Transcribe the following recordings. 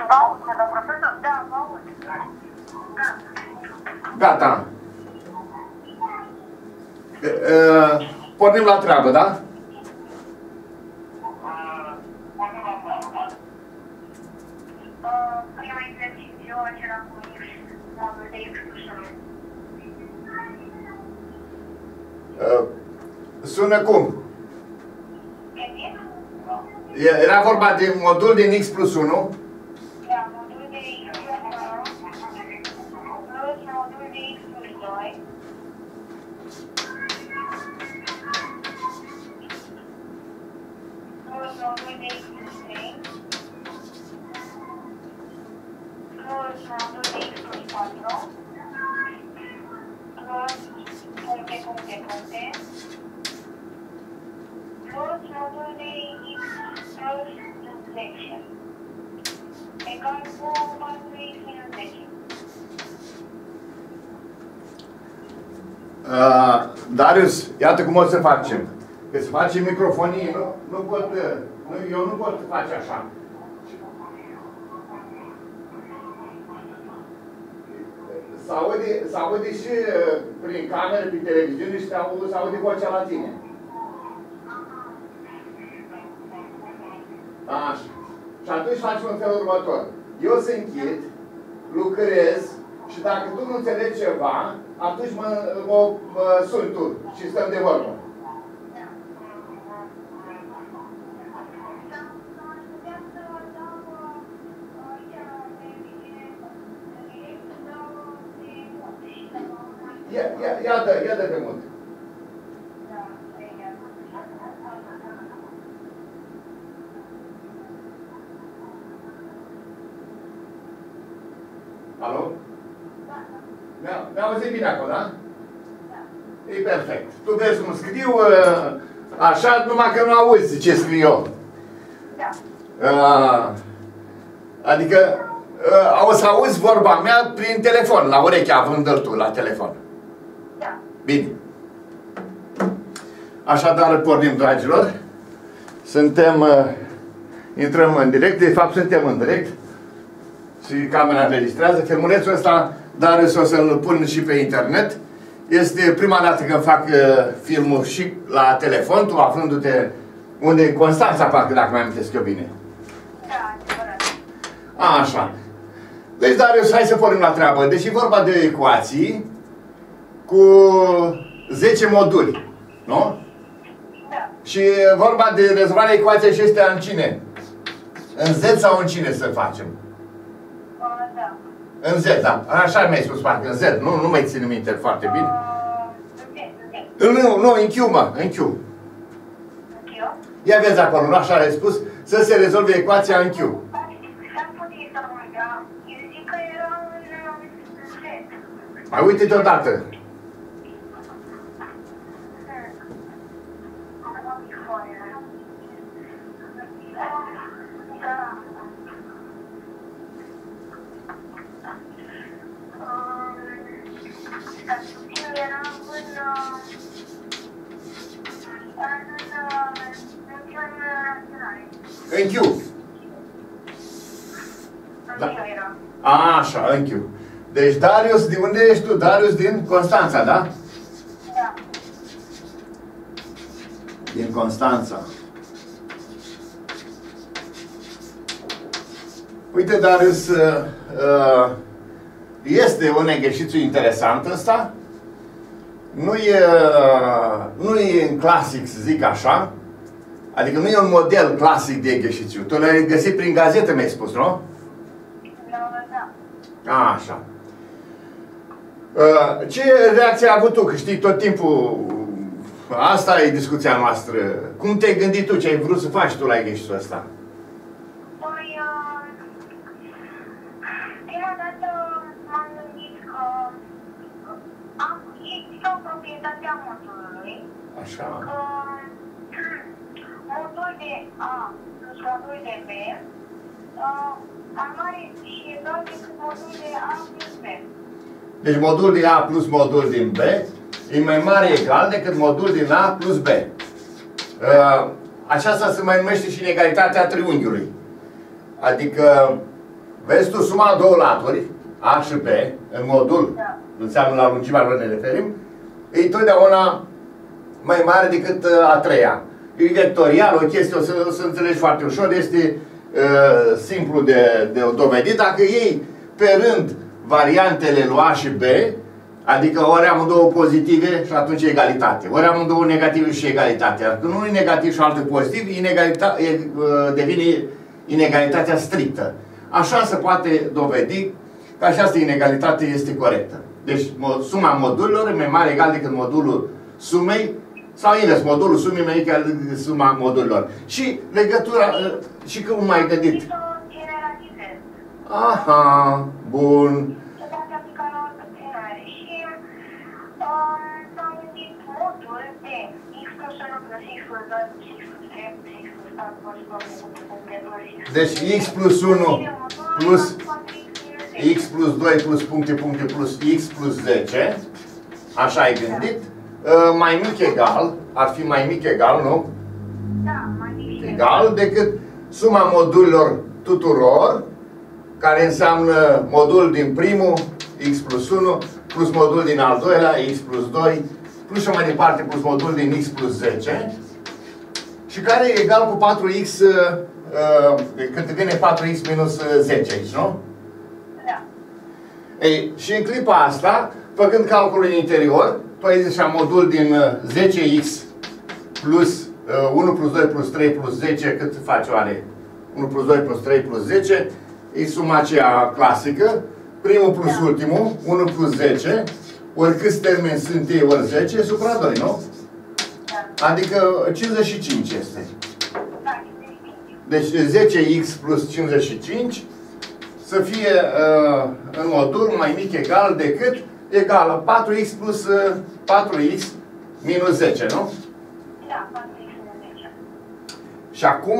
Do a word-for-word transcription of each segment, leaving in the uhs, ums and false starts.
Gata. Uh, pornim la treabă, da? Prima exercițiu, acela cu modul de X plus unu. Uh, sună cum? Era vorba de modul din X plus unu. Da, modul de X plus unu plus modul de X plus doi. Plus modul de X plus trei. Plus modul de X plus patru. Plus puncte, puncte, puncte. Plus modul de X plus zece. Egal cu patru X minus zece. Uh, Darius, iată cum o să facem. Că să facem microfonie, nu, nu pot, nu, eu nu pot face așa. S-aude, s-aude și prin cameră, prin televiziune și s-aude vocea la tine. Așa. Și atunci facem în felul următor. Eu să închid, lucrez și dacă tu nu înțelegi ceva, atunci mă, mă, mă suni tu și stăm de vorbă. Ia, ia, ia dă, ia dă pe mult. Alo? Mi-a auzit bine acolo, da? Da. E perfect. Tu vezi cum scriu, așa, numai că nu auzi ce scriu eu. Da. Adică, o să auzi vorba mea prin telefon, la urechea, având-l tu la telefon. Da. Bine. Așadar, pornim, dragilor. Suntem, intrăm în direct, de fapt suntem în direct. Și camera înregistrează. Filmulețul ăsta, Darius, o să-l pun și pe internet. Este prima dată când fac uh, filmul și la telefon, tu aflându-te unde, în Constanța, parcă, dacă mai amintesc eu bine. Da, adevărat. Așa. Deci, Darius, hai să pornim la treabă. Deci e vorba de ecuații cu zece moduli, nu? Da. Și e vorba de rezolvarea ecuației și este în cine? În Z sau în cine să facem? Da. În Z, da. Așa mi-ai spus, parcă, în Z. Nu, nu mai țin minte foarte bine. Nu, nu, în Q, mă, în Q. Ia vezi acolo, nu așa ai spus? Să se rezolve ecuația în Q. Mai uite-te odată. În Q. Da. Așa, în Q. Deci, Darius, de unde ești tu? Darius din Constanța, da? Da. Din Constanța. Uite, Darius, uh, uh, este un exercițiu interesant ăsta. Nu e, nu e în clasic, să zic așa. Adică nu e un model clasic de exercițiu. Tu l-ai găsit prin gazetă, mi-ai spus, nu? Da. Așa. Ce reacție ai avut tu? Că știi tot timpul, asta e discuția noastră. Cum te-ai gândit tu? Ce ai vrut să faci tu la exercițiul ăsta? Păi, prima dată m-am gândit că am există o proprietate a modulului. Așa. Că modul de A plus modul de B mai mare și egal decât modul de A plus B. Deci modul din A plus modul din B e mai mare egal decât modul din A plus B. Aceasta se mai numește și inegalitatea triunghiului. Adică Vezi tu suma a două laturi, A și B, în modul, Da. înseamnă la lungimea lor ne referim, e totdeauna mai mare decât a treia. E vectorial, o chestie, o să, o să înțelegi foarte ușor, este uh, simplu de, de dovedit. Dacă iei pe rând variantele lui A și B, adică ori am două pozitive și atunci e egalitate, ori am două negative și egalitate. Dacă nu e negativ și altul pozitiv, inegalita, e, uh, devine inegalitatea strictă. Așa se poate dovedi că această inegalitate este corectă. Deci suma modulelor e mai mare egal decât modulul sumei, sau invers, modulul sumei mai egal decât suma modulelor. Și legătura, și cum mai gândit? Și să o generalizez. Aha, bun. Să dați aplicat la altă scenare. Și um, s-am gândit modul de x plus unu plus x plus doi plus x plus trei plus x plus patru plus puncte, puncte, plus Deci x plus unu plus x plus doi plus puncte, puncte, plus x plus zece. Așa ai gândit. Uh, mai mic egal, ar fi mai mic egal, nu? Da, mai mic Egal decât suma modulilor tuturor, care înseamnă modul din primul, x plus unu, plus modul din al doilea, x plus doi, plus și mai departe, plus modul din x plus zece, și care e egal cu patru x, uh, uh, când vine patru x minus zece aici, nu? Da. Ei, și în clipa asta, făcând calculul în interior, tu ai zis așa, modul din zece x plus uh, unu plus doi plus trei plus zece, cât face oare? unu plus doi plus trei plus zece, e suma aceea clasică, primul plus da. ultimul, unu plus zece, ori câți termeni sunt ei, ori zece, supra doi, nu? Da. Adică cincizeci și cinci este. Da, cincizeci și cinci. Deci zece x plus cincizeci și cinci să fie uh, în modul mai mic egal decât egală patru x plus uh, patru x minus zece, nu? Da, patru x minus zece. Și acum,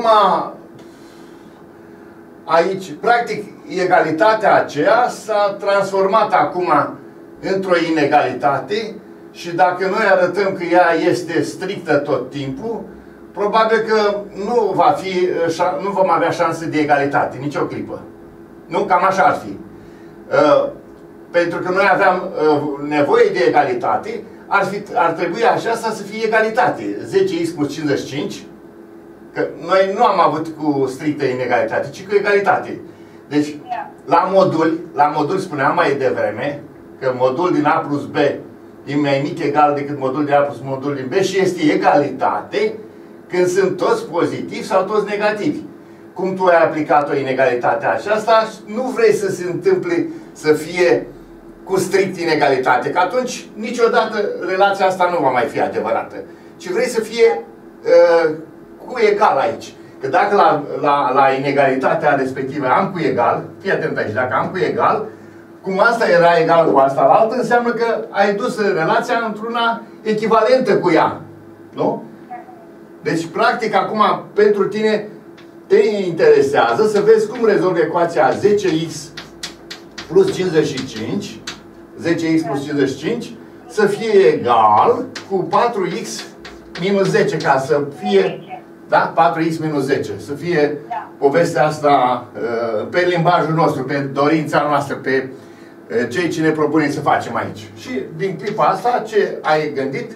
aici, practic, egalitatea aceea s-a transformat acum într-o inegalitate și dacă noi arătăm că ea este strictă tot timpul, probabil că nu va fi, nu vom avea șanse de egalitate, nicio clipă. Nu? Cam așa ar fi. Uh, pentru că noi aveam uh, nevoie de egalitate, ar, fi, ar trebui așa să fie egalitate. zece x plus cincizeci și cinci, că noi nu am avut cu strictă inegalitate, ci cu egalitate. Deci, la modul, la modul spuneam mai devreme, că modul din A plus B e mai mic egal decât modul din A plus modul din B și este egalitate când sunt toți pozitivi sau toți negativi. Cum tu ai aplicat o inegalitate aceasta, nu vrei să se întâmple să fie cu strict inegalitate, că atunci niciodată relația asta nu va mai fi adevărată. Ci vrei să fie uh, cu egal aici. Că dacă la, la, la inegalitatea respectivă am cu egal, fii atent aici, dacă am cu egal, cum asta era egal cu asta la altă, înseamnă că ai dus relația într-una echivalentă cu ea. Nu? Deci, practic, acum, pentru tine, te interesează să vezi cum rezolvi ecuația zece x plus cincizeci și cinci, zece x plus cincizeci și cinci, să fie egal cu patru x minus zece, ca să fie, da? patru x minus zece, să fie povestea asta pe limbajul nostru, pe dorința noastră, pe cei ce ne propunem să facem aici. Și din clipa asta, ce ai gândit?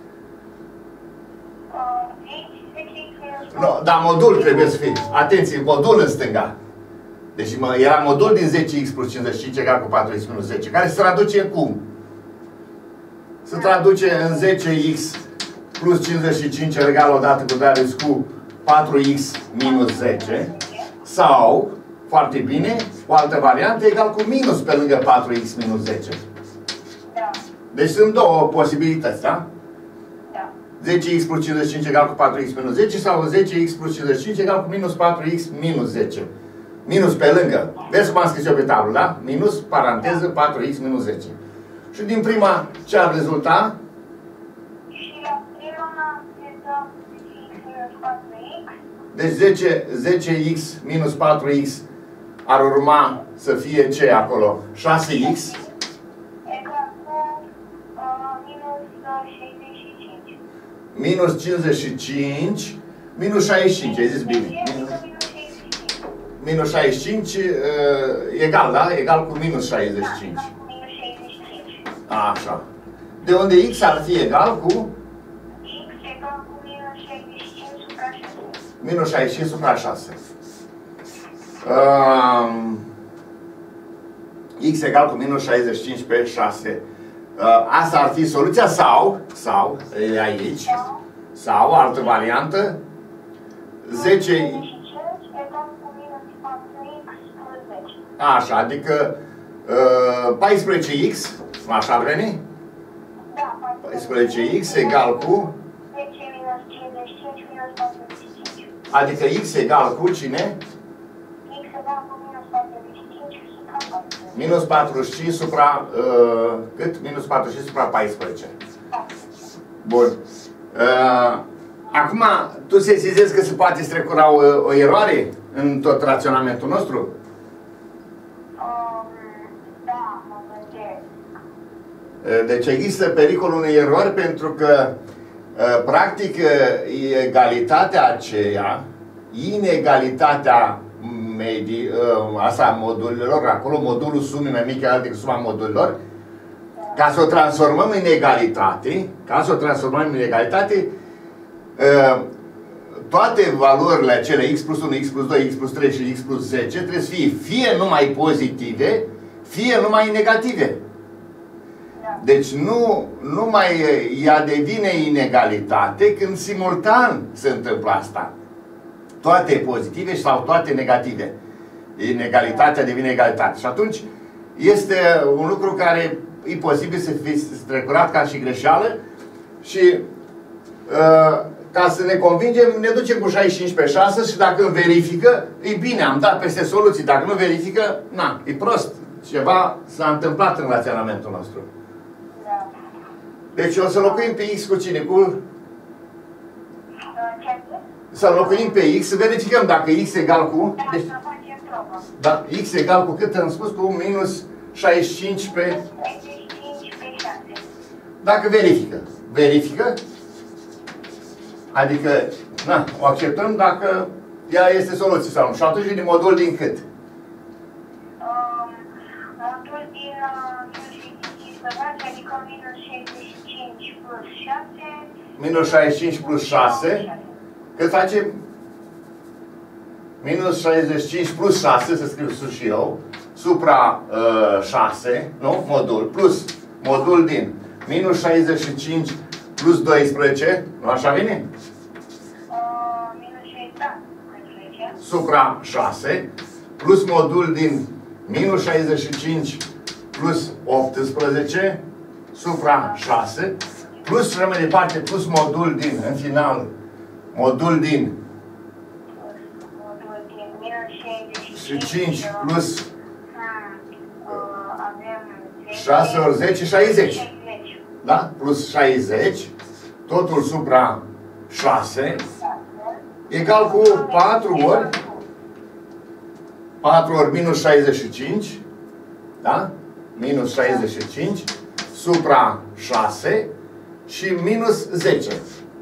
No, dar modul trebuie să fie. Atenție, modul în stânga. Deci era modul din zece x plus cincizeci și cinci egal cu patru x minus zece, care se traduce cum? Se traduce în zece x plus cincizeci și cinci egal odată cu Darius cu patru x minus zece. Sau, foarte bine, o altă variantă egal cu minus pe lângă patru x minus zece. Deci sunt două posibilități, da? zece x plus cincizeci și cinci egal cu patru x minus zece sau zece x plus cincizeci și cinci egal cu minus patru x minus zece. Minus pe lângă. Vezi cum am scris eu pe tablă, da? Minus, paranteză, patru x minus zece. Și din prima, ce ar rezulta? Și la prima se dă zece x minus patru x. Deci zece, zece x minus patru x ar urma să fie ce acolo? șase x. Egal cu uh, minus șaizeci și cinci. Minus cincizeci și cinci. Minus șaizeci și cinci, ai zis bine. minus șaizeci și cinci egal, da? Egal cu minus șaizeci și cinci. Da, cu minus șaizeci și cinci. Așa. De unde x ar fi egal cu? X egal cu minus șaizeci și cinci supra șase. Minus șaizeci și cinci supra șase. Um, x egal cu minus șaizeci și cinci pe șase. Uh, asta ar fi soluția sau, sau, e aici, sau, altă variantă, zece... egal cu minus patru x plus zece. Așa, adică uh, paisprezece x, așa ar veni? Da, paisprezece x egal cu... zece minus cincizeci și cinci minus patruzeci și cinci. Adică x egal cu cine? X egal cu minus patruzeci și cinci supra patru. Minus patruzeci și cinci supra... Uh, cât? Minus patruzeci și cinci supra paisprezece. Bun. Uh, acum, tu sesizezi că se poate strecura o, o eroare în tot raționamentul nostru? Um, da, mă gândesc. Uh, deci există pericolul unei erori pentru că uh, practic uh, egalitatea aceea, inegalitatea medii, uh, asta modulelor, acolo modulul sumei mai mic decât suma modulelor, ca să o transformăm în egalitate, ca să o transformăm în egalitate, uh, toate valorile acele x plus unu, x plus doi, x plus trei și x plus zece trebuie să fie fie numai pozitive, fie numai negative. Deci nu, nu mai ea devine inegalitate când simultan se întâmplă asta. Toate pozitive sau toate negative. Inegalitatea devine egalitate. Și atunci este un lucru care e posibil să fie strecurat ca și greșeală și uh, ca să ne convingem, ne ducem cu șaizeci și cinci pe șase și dacă verifică, e bine, am dat peste soluții. Dacă nu verifică, na, e prost. Ceva s-a întâmplat în raționamentul nostru. Deci o să locuim pe x cu cine? Cu... Să locuim pe x, să verificăm dacă x egal cu... Deci... Da, x egal cu cât am spus? Cu minus șaizeci și cinci pe... Dacă verifică. Verifică? Adică, na, o acceptăm dacă ea este soluție sau nu. Și atunci vine modul din cât? Modul din adică minus șaizeci și cinci plus șase. Minus șaizeci și cinci plus șase. Cât face? Minus șaizeci și cinci plus șase, să scriu sus și eu, supra uh, șase, nu? Modul, plus modul din minus șaizeci și cinci plus doisprezece, nu așa vine? Uh, minus șaizeci, supra șase, plus modul din minus șaizeci și cinci plus optsprezece, supra șase, plus și mai departe, plus modul din, în final, modul din și cinci plus șase ori zece, șaizeci. Da? Plus șaizeci, totul supra șase, egal cu patru ori, patru ori minus șaizeci și cinci, da? Minus șaizeci și cinci, supra șase și minus zece.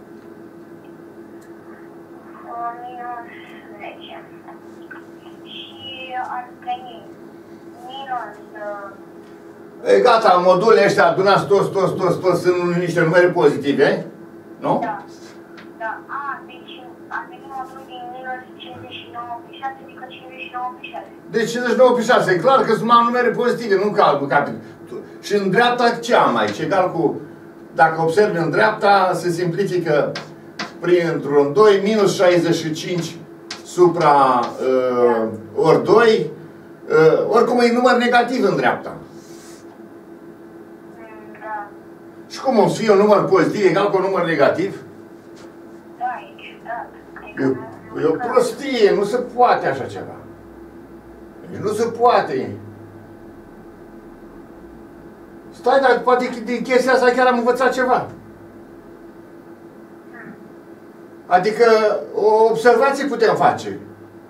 E gata, modulele ăștia adunați toți, toți, toți, toți sunt niște numere pozitive, nu? Da. Da. A, deci a venit modul din minus cincizeci și nouă pe șase, adică cincizeci și nouă pe șase. Deci cincizeci și nouă pe șase, e clar că sunt mai numere pozitive, nu calcul capit. Și în dreapta ce am aici? Egal cu, dacă observi în dreapta, se simplifică printr-un doi, minus șaizeci și cinci supra uh, ori doi, uh, oricum e număr negativ în dreapta. Și cum o să fie un număr pozitiv egal cu un număr negativ? Da, aici, da. E, e o prostie, nu se poate așa ceva. Deci nu se poate. Stai, dar poate din chestia asta chiar am învățat ceva. Adică o observație putem face.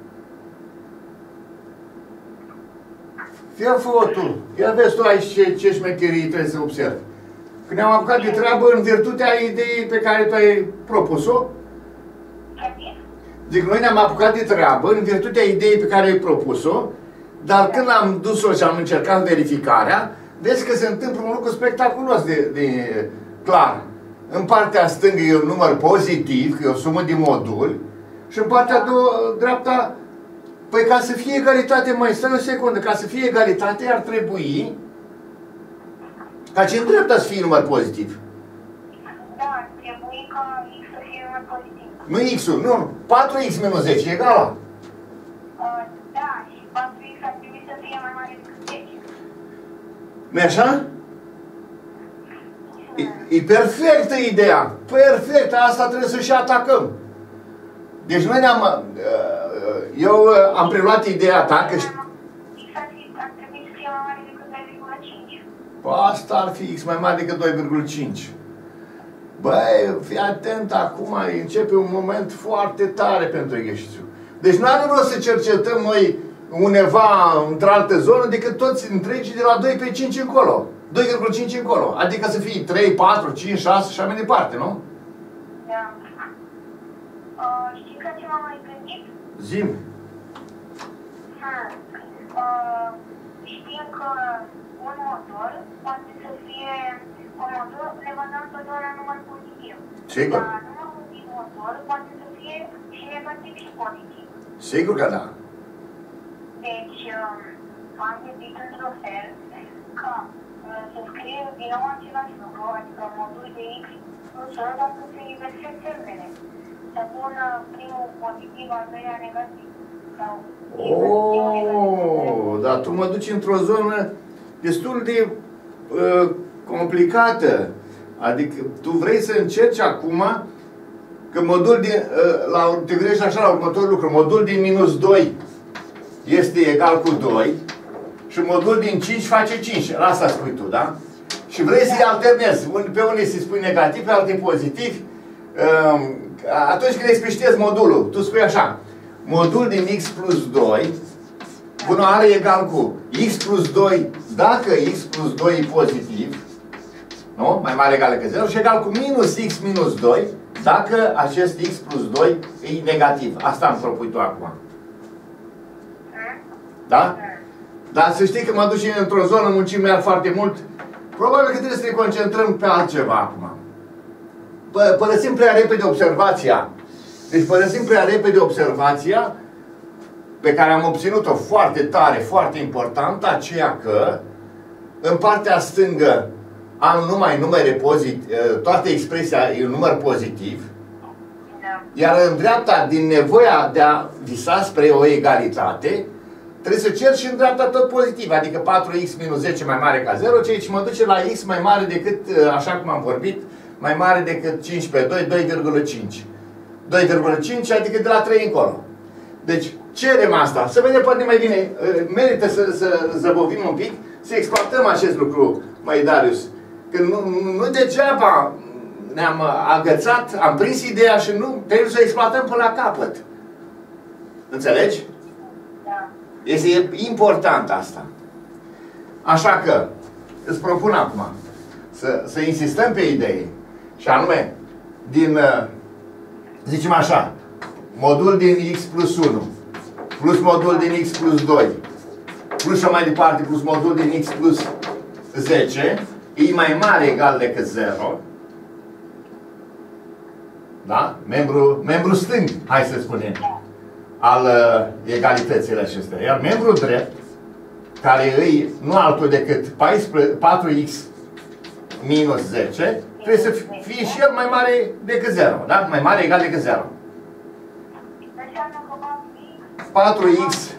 Fie fă tu. Ia vezi tu aici ce, ce șmecherii trebuie să observi. Când ne-am apucat de treabă în virtutea ideii pe care tu ai propus-o, Zic, noi ne-am apucat de treabă în virtutea ideii pe care ai propus-o, dar când am dus-o și am încercat verificarea, vezi că se întâmplă un lucru spectaculos de, de clar. În partea stângă e un număr pozitiv, că e o sumă de moduli, și în partea dreapta, păi ca să fie egalitate, mai stai o secundă, ca să fie egalitate ar trebui ca ce în dreapta să fie număr pozitiv. Da, ar trebui ca X să fie număr pozitiv. Nu X-ul, nu, patru X minus zece e egal. Uh, da, și patru X ar trebui să fie mai mare decât zece. Nu-i așa? E, e perfectă ideea, perfectă, asta trebuie să și atacăm. Deci noi ne-am, eu am preluat ideea ta că... X ar trebui să fie mai mare decât doi virgulă cinci. Asta ar fi X mai mare decât doi virgulă cinci. Băi, fii atent, acum începe un moment foarte tare pentru exercițiu. Deci nu are rost să cercetăm noi undeva într-altă zonă decât toți întregii de la doi pe cinci încolo. doi virgulă cinci încolo. Adică să fie trei, patru, cinci, șase și așa mai departe, nu? Da. Uh, știi că ce m-am mai gândit? Zi-mi. Hmm. Uh, știm că un modul poate să fie un modul, ne bazăm totdeauna la număr pozitiv. Sigur. Dar numărul din modul poate să fie și negativ și pozitiv. Sigur că da. Deci, um, am gândit într-un fel că uh, să scrie din nou același lucru, adică modul de X plus unu, dar să se inverseze termene. Să pună primul pozitiv, al doilea negativ. Sau Oh, dar tu mă duci într-o zonă destul de uh, complicată. Adică tu vrei să încerci acum că modul din, uh, la, te gândești așa la următorul lucru, modul din minus doi este egal cu doi și modul din cinci face cinci. Asta spui tu, da? Și vrei să-i alternezi. Pe unii se spui negativ, pe alții pozitiv. Uh, atunci când expliștezi modulul, tu spui așa, modul din X plus doi, bună are egal cu X plus doi, dacă X plus doi e pozitiv, nu? Mai mare egal decât zero, și egal cu minus X minus doi, dacă acest X plus doi e negativ. Asta îmi propui tu acum. Da? Dar să știi că mă duci într-o zonă, muncim iar foarte mult, probabil că trebuie să ne concentrăm pe altceva acum. Pă părăsim prea repede observația. Deci părăsim prea repede observația pe care am obținut-o foarte tare, foarte importantă, aceea că în partea stângă am numai numere pozitive, toată expresia e un număr pozitiv, iar în dreapta, din nevoia de a visa spre o egalitate, trebuie să cer și în dreapta tot pozitiv, adică patru X minus zece mai mare ca zero, ceea ce mă duce la X mai mare decât, așa cum am vorbit, mai mare decât cinci pe doi, doi virgulă cinci. doi virgulă cinci, adică de la trei încolo. Deci, cerem asta. Să vedem poate mai bine. Merită să, să zăbovim un pic, să exploatăm acest lucru, mai Darius. Că nu, nu degeaba ne-am agățat, am prins ideea și nu trebuie să o exploatăm până la capăt. Înțelegi? Da. Este important asta. Așa că, îți propun acum să, să insistăm pe idee. Și anume, din, zicem așa, modul din X plus unu, plus modul din X plus doi, plus și mai departe, plus modul din X plus zece, e mai mare egal decât zero. Da? Membru, membru stâng, hai să spunem, al uh, egalităților acestea. Iar membru drept, care e nu altul decât patru X minus zece, trebuie să fie și el mai mare decât zero. Da? Mai mare egal decât zero. patru X,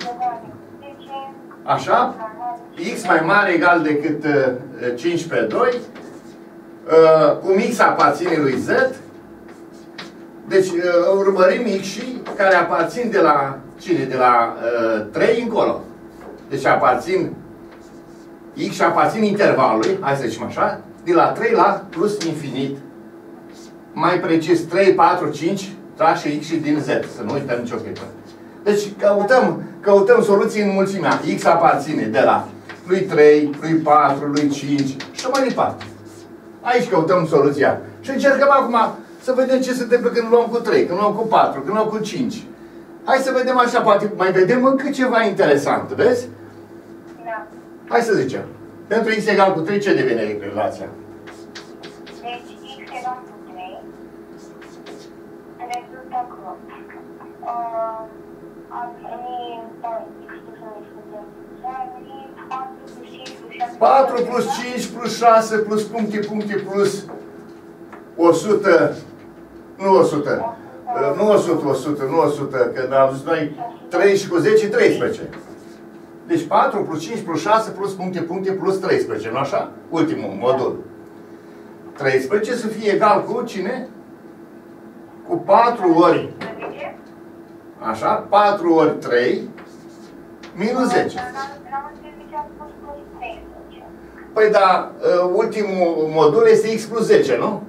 așa, X mai mare egal decât uh, cinci pe doi, uh, cum X aparține lui Z. Deci uh, urmărim X și care aparțin de la cine? De la uh, trei încolo. Deci aparțin X și aparțin intervalului, hai să zicem așa, de la trei la plus infinit. Mai precis trei, patru, cinci, trași X și din Z, să nu uităm nicio clipă. Deci căutăm, căutăm soluții în mulțimea. X aparține de la lui trei, lui patru, lui cinci și mai departe. Aici căutăm soluția. Și încercăm acum să vedem ce se întâmplă când luăm cu trei, când luăm cu patru, când luăm cu cinci. Hai să vedem așa, poate mai vedem încă ceva interesant, vezi? Da. Hai să zicem. Pentru x egal cu trei, ce devine relația? Deci x egal cu trei. Rezultă că uh, ar veni, da, x plus patru plus cinci plus șase. patru plus cinci plus șase plus puncte, puncte plus o sută. Nu o sută. Nu o sută, o sută, nu o sută, că am zis noi trei și cu zece, treisprezece. Deci patru plus cinci plus șase plus puncte, puncte plus treisprezece, nu așa? Ultimul modul. treisprezece să fie egal cu cine? Cu patru ori. Așa? patru ori trei minus zece. Păi da, ultimul modul este x plus zece, nu?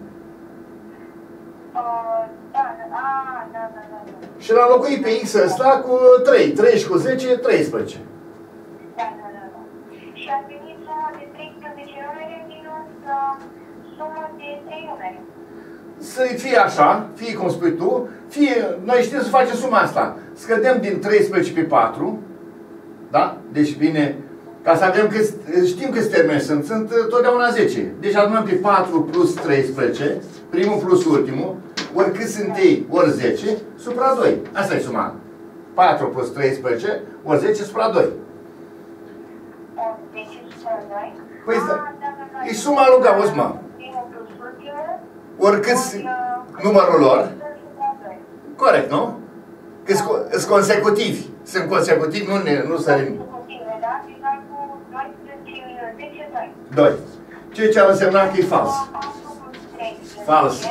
Și l-am locuit pe x ăsta cu trei. trei și cu zece, treisprezece. Da, da, da, da. Și a venit suma de treisprezece numere minus suma de trei numere. Să fie așa, fie cum spui tu, fie, noi știm să facem suma asta. Scădem din treisprezece pe patru, da? Deci vine, ca să avem câți, știm câți termeni sunt, sunt totdeauna zece. Deci adunăm pe patru plus treisprezece, primul plus ultimul, ori cât sunt ei, ori zece, supra doi. Asta e suma. patru plus treisprezece, ori zece supra doi. zece supra doi? Păi da. E suma lui Gauss, mă. Primul plus ultimul. Ori câți numărul lor. Corect, nu? Că sunt consecutivi. Sunt consecutivi, nu, ne, nu sărim. Consecutive, da? Egal cu doisprezece minus zece, doi. doi. Ceea ce ar însemna că e fals. Fals.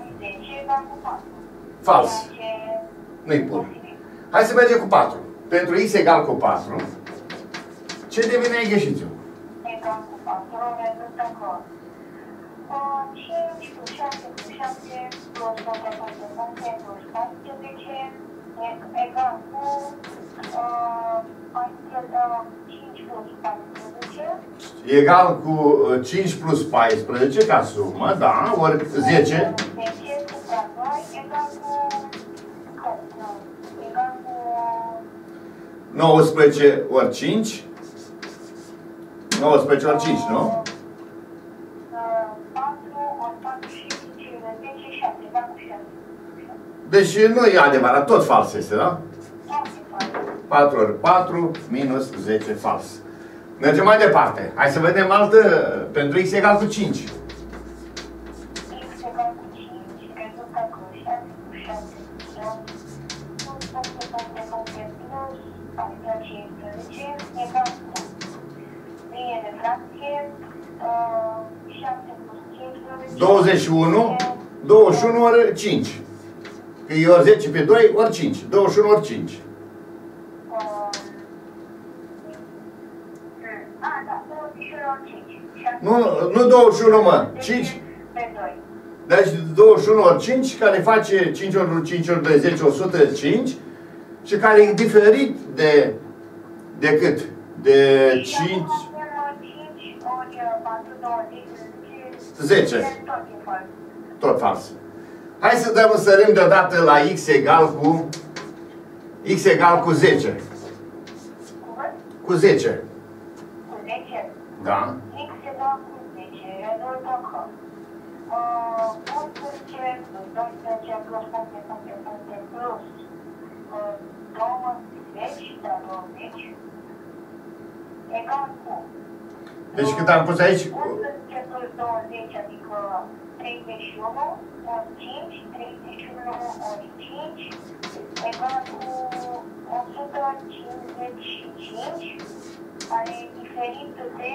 Fals. Nu-i bun. Hai să mergem cu patru. Pentru x egal cu patru, ce devine exercițiu? Egal cu patru, rezultă că cinci plus șase plus șase plus puncte, puncte, puncte plus paisprezece egal cu cinci plus paisprezece. Egal cu cinci plus paisprezece ca sumă, da, ori zece. zece supra doi egal cu egal cu nouăsprezece ori cinci. nouăsprezece ori cinci, nu? Deci nu e adevărat, tot fals este, da? patru ori patru minus zece, fals. Mergem mai departe. Hai să vedem altă, pentru x egal cu cinci. x egal cu cinci, rezultă că șase cu șase plus puncte, puncte, puncte plus paisprezece egal cu linie de fracție șase plus cincisprezece douăzeci și unu, douăzeci și unu ori cinci. Că e ori zece pe doi ori cinci. douăzeci și unu ori cinci. A, da, douăzeci și unu ori cinci. Nu, nu douăzeci și unu, mă. cinci. Pe doi. Deci douăzeci și unu ori cinci, care face cinci ori cinci ori douăzeci, o sută cinci. Și care e diferit de, de cât? De cinci. zece. Tot fals. Hai să dăm, sărim deodată la x egal cu x egal cu zece. Cu zece. Cu zece? Da. X egal cu zece. Rezultă că unsprezece plus doisprezece plus puncte, puncte, puncte plus douăzeci, da, douăzeci egal cu Deci cât am pus aici? unsprezece plus douăzeci, adică treizeci și unu ori cinci, treizeci și unu ori cinci egal cu o sută cincizeci și cinci, care e diferit de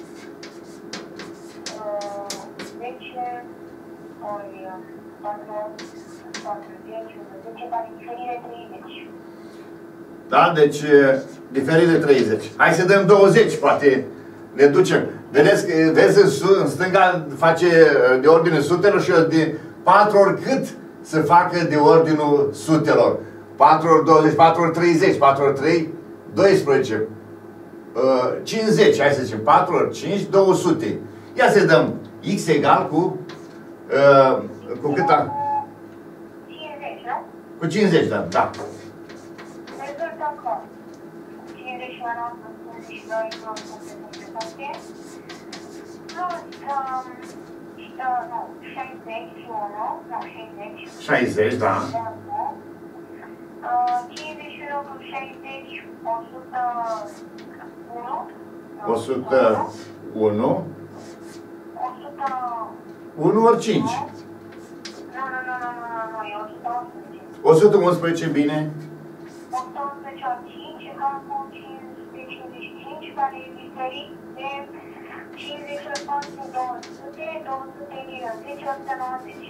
uh, zece ori patruzeci, zece, care e diferit de treizeci. Da? Deci diferit de treizeci. Hai să dăm douăzeci, poate ne ducem. Vedeți, vezi în stânga face de ordinul sutelor și de patru ori cât să facă de ordinul sutelor. patru ori douăzeci, patru ori treizeci, patru ori trei, doisprezece. cincizeci, hai să zicem, patru ori cinci, două sute. Ia să dăm x egal cu cu cât am? cincizeci, nu? Cu cincizeci, da. Da. doi plus puncte puncte puncte plus um, uh, nu, șaizeci și unu, nu, șaizeci. șaizeci, da. Uh, cincizeci și unu plus șaizeci, o sută unu. o sută unu. o sută unu ori cinci. Nu, nu, nu, nu, nu, nu, e o sută unsprezece. o sută unsprezece, bine. o sută unsprezece ori cinci egal cu cincizeci și cinci, care e diferit de cincizeci ori patru, două sute, două sute zece, o sută nouăzeci.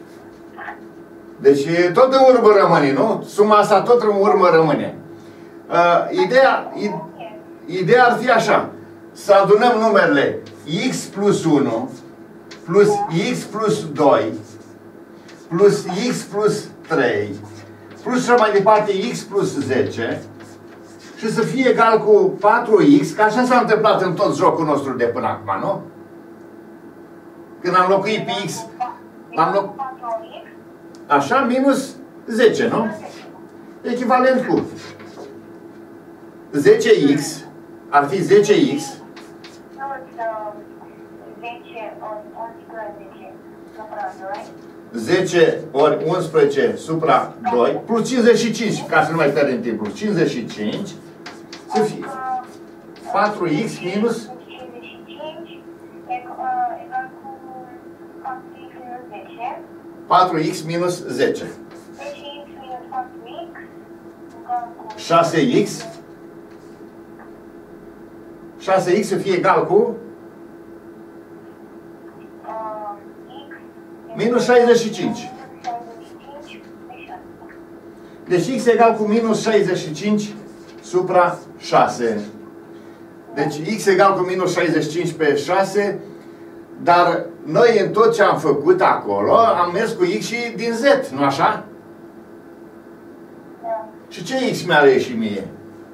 Deci tot în urmă rămâne, nu? Suma asta tot în urmă rămâne. Uh, ideea, ideea ar fi așa. Să adunăm numerele x plus unu plus x plus doi plus x plus trei plus și mai departe x plus zece și să fie egal cu patru x, că așa s-a întâmplat în tot jocul nostru de până acum, nu? Când am locuit pe x, am loc... Așa, minus zece, nu? Echivalent cu zece x, ar fi zece x. zece ori unsprezece supra doi, plus cincizeci și cinci, ca să nu mai pierdem timpul, cincizeci și cinci, să fie patru x minus patru x minus zece. șase x. șase x să fie egal cu minus șaizeci și cinci. Deci x egal cu minus șaizeci și cinci supra șase. Deci x egal cu minus șaizeci și cinci pe șase. Dar noi în tot ce am făcut acolo am mers cu x și din z, nu așa? Da. Și ce x mi-a reieșit mie?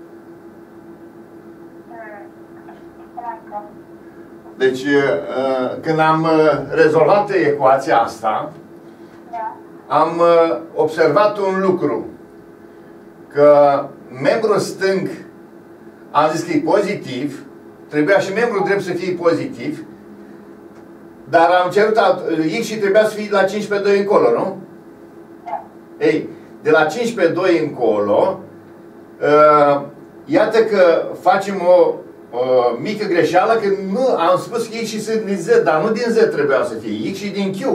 Deci, când am rezolvat ecuația asta, da, am observat un lucru. Că membrul stâng, am zis că e pozitiv, trebuia și membrul drept să fie pozitiv, dar am cerut x și trebuia să fie de la cinci pe doi încolo, nu? da. Ei, de la cinci pe doi încolo, uh, iată că facem o uh, mică greșeală, că nu, am spus că x și sunt din z, dar nu din z trebuia să fie, x și din q.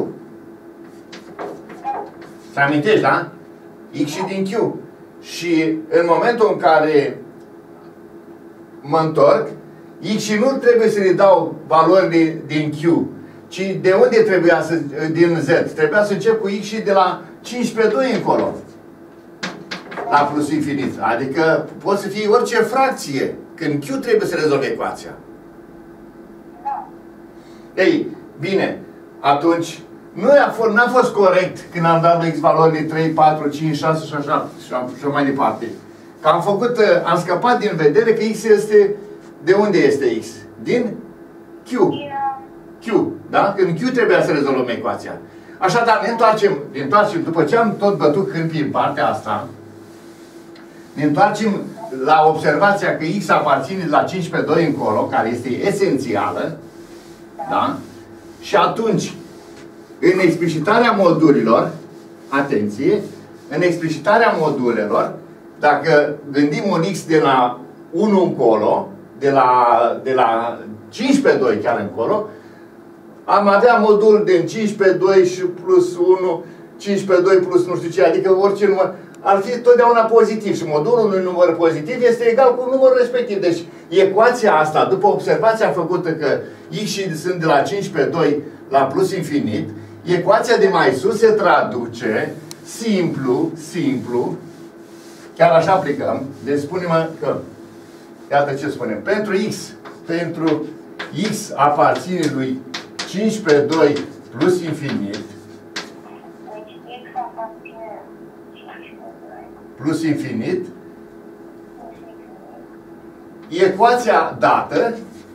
Să amintești, da? X și din q. Și în momentul în care mă întorc, x și nu trebuie să le dau valori din, din q, ci de unde trebuia să, din z? Trebuia să încep cu x și de la cinci pe doi încolo. La plus infinit. Adică poate să fie orice fracție. Când q trebuie să rezolve ecuația. Da. Ei, bine. Atunci, nu a fost, n-a fost corect când am dat x valorile trei, patru, cinci, șase și așa și mai departe. Că am făcut, am scăpat din vedere că x este, de unde este x? Din q. Q, da? Când Q trebuia să rezolvăm ecuația. Așadar, ne întoarcem, ne întoarcem, după ce am tot bătut câmpii în partea asta, ne întoarcem la observația că x aparține de la cinci pe doi încolo, care este esențială, da? Și atunci, în explicitarea modulilor, atenție, în explicitarea modulelor, dacă gândim un x de la unu încolo, de la, de la cinci pe doi chiar încolo, am avea modul de cinci pe doi și plus unu, cinci pe doi plus nu știu ce, adică orice număr, ar fi totdeauna pozitiv și modulul unui număr pozitiv este egal cu numărul respectiv. Deci ecuația asta, după observația făcută că x și sunt de la cinci pe doi la plus infinit, ecuația de mai sus se traduce simplu, simplu, chiar așa aplicăm, deci spunem că, iată ce spunem, pentru x, pentru x aparține lui cinci pe doi plus infinit, Deci x aparține cinci pe doi plus infinit, plus infinit. ecuația dată,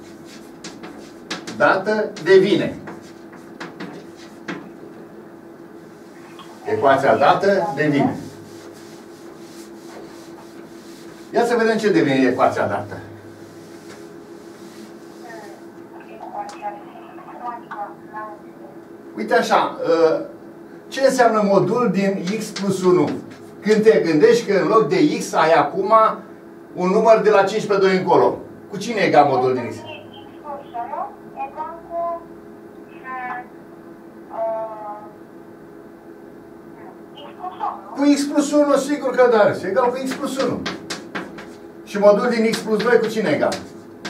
dată devine. Ecuația dată devine. Ia să vedem ce devine ecuația dată. Uite așa, ce înseamnă modul din x plus unu? Când te gândești că în loc de x ai acum un număr de la cinci pe doi încolo. Cu cine e egal modul din x? Cu x plus unu, sigur că da, e egal cu x plus unu. Și modul din x plus doi cu cine e egal?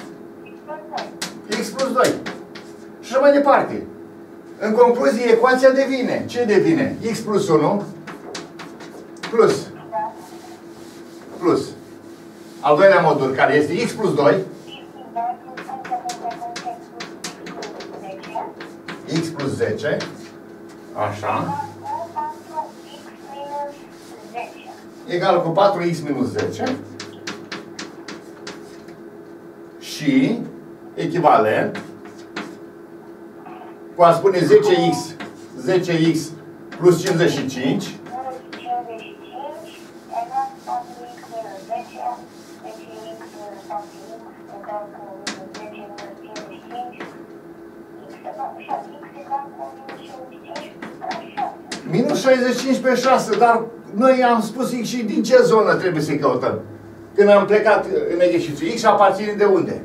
X plus doi. Și așa mai departe. În concluzie, ecuația devine. Ce devine? X plus unu plus plus al doilea modul, care este x plus doi, x plus zece, așa, egal cu patru x minus zece și echivalent cu a spune zece x, zece x plus cincizeci și cinci, minus șaizeci și cinci pe șase, dar noi am spus x și din ce zonă trebuie să-i căutăm? Când am plecat în exercițiu, x aparține de unde?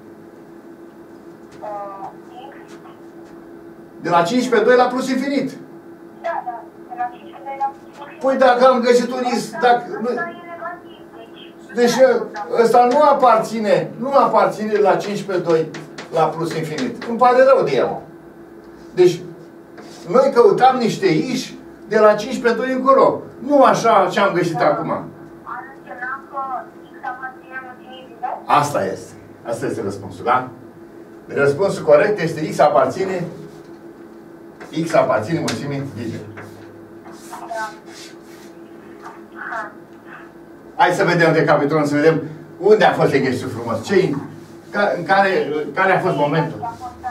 De la cinci pe doi la plus infinit. Da, da, de la cinci pe doi la plus infinit. Păi dacă am găsit un x, dacă... Nu... Deci ăsta nu aparține, nu aparține la cinci pe doi la plus infinit. Îmi pare rău de el. Deci, noi căutam niște x de la cinci pe doi încolo. Nu așa ce am găsit acum. Asta este. Asta este răspunsul, da? Răspunsul corect este x aparține x aparține mulțimii digit. Hai să vedem, recapitulăm, să vedem unde a fost exercițiul frumos. Ce, ca, în care, care a fost momentul?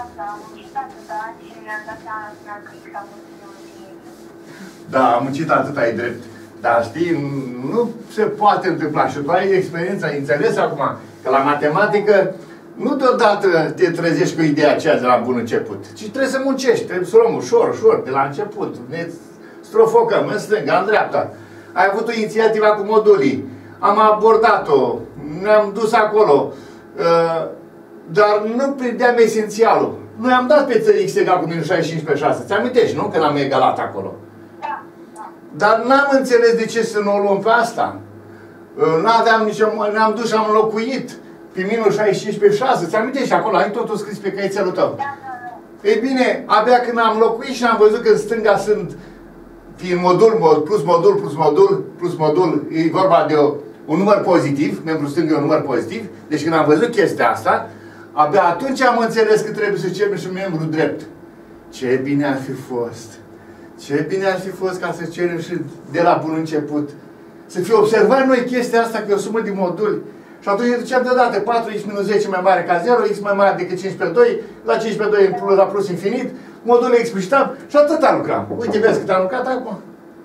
Da, am muncit atât, ai drept. Dar știi, nu se poate întâmpla. Și tu ai experiența, ai înțeles acum că la matematică nu deodată te trezești cu ideea aceea de la bun început, ci trebuie să muncești, trebuie să o luăm ușor, ușor, de la început. Ne strofocăm în stânga, în dreapta. Ai avut o inițiativă cu modulii. Am abordat-o, ne-am dus acolo, dar nu prindeam esențialul. Noi am dat pe țări x egal cu minus șaizeci și cinci pe șase. Ți-amintești, nu? Când am egalat acolo. Da, da. Dar n-am înțeles de ce să nu o luăm pe asta. N-aveam nicio... Ne-am dus și am înlocuit pe minus șaizeci și cinci pe șase. Ți-amintești acolo? Ai totul scris pe caițelul tău. Da, da, da. Ei bine, abia când am înlocuit și am văzut că în stânga sunt prin modul, plus modul, plus modul, plus modul, e vorba de o, un număr pozitiv, membru stâng e un număr pozitiv, deci când am văzut chestia asta, abia atunci am înțeles că trebuie să cerem și un membru drept. Ce bine ar fi fost! Ce bine ar fi fost ca să cerem și de la bun început. Să fie observat noi chestia asta, că e o sumă de moduli. Și atunci ne duceam deodată patru x minus zece mai mare ca zero, x mai mare decât cinci pe doi, la cinci pe doi la plus infinit, modul explicitam și atâta lucram. Uite, vezi cât am lucrat acum?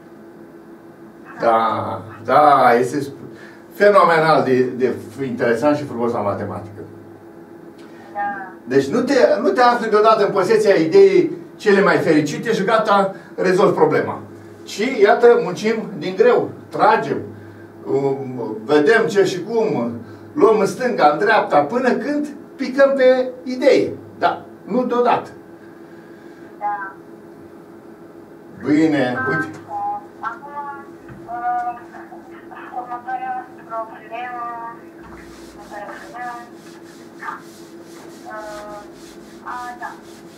Da, da, este fenomenal de, de interesant și frumos la matematică. Deci nu te, nu te afli deodată în posesia ideii cele mai fericite și gata, rezolvi problema. Ci, iată, muncim din greu, tragem, um, vedem ce și cum, luăm în stânga, în dreapta, până când picăm pe idei. Da, nu deodată. Da. Bine, uite. Acum, uh, următoarea problemă, următoarea problemă, uh, a, da.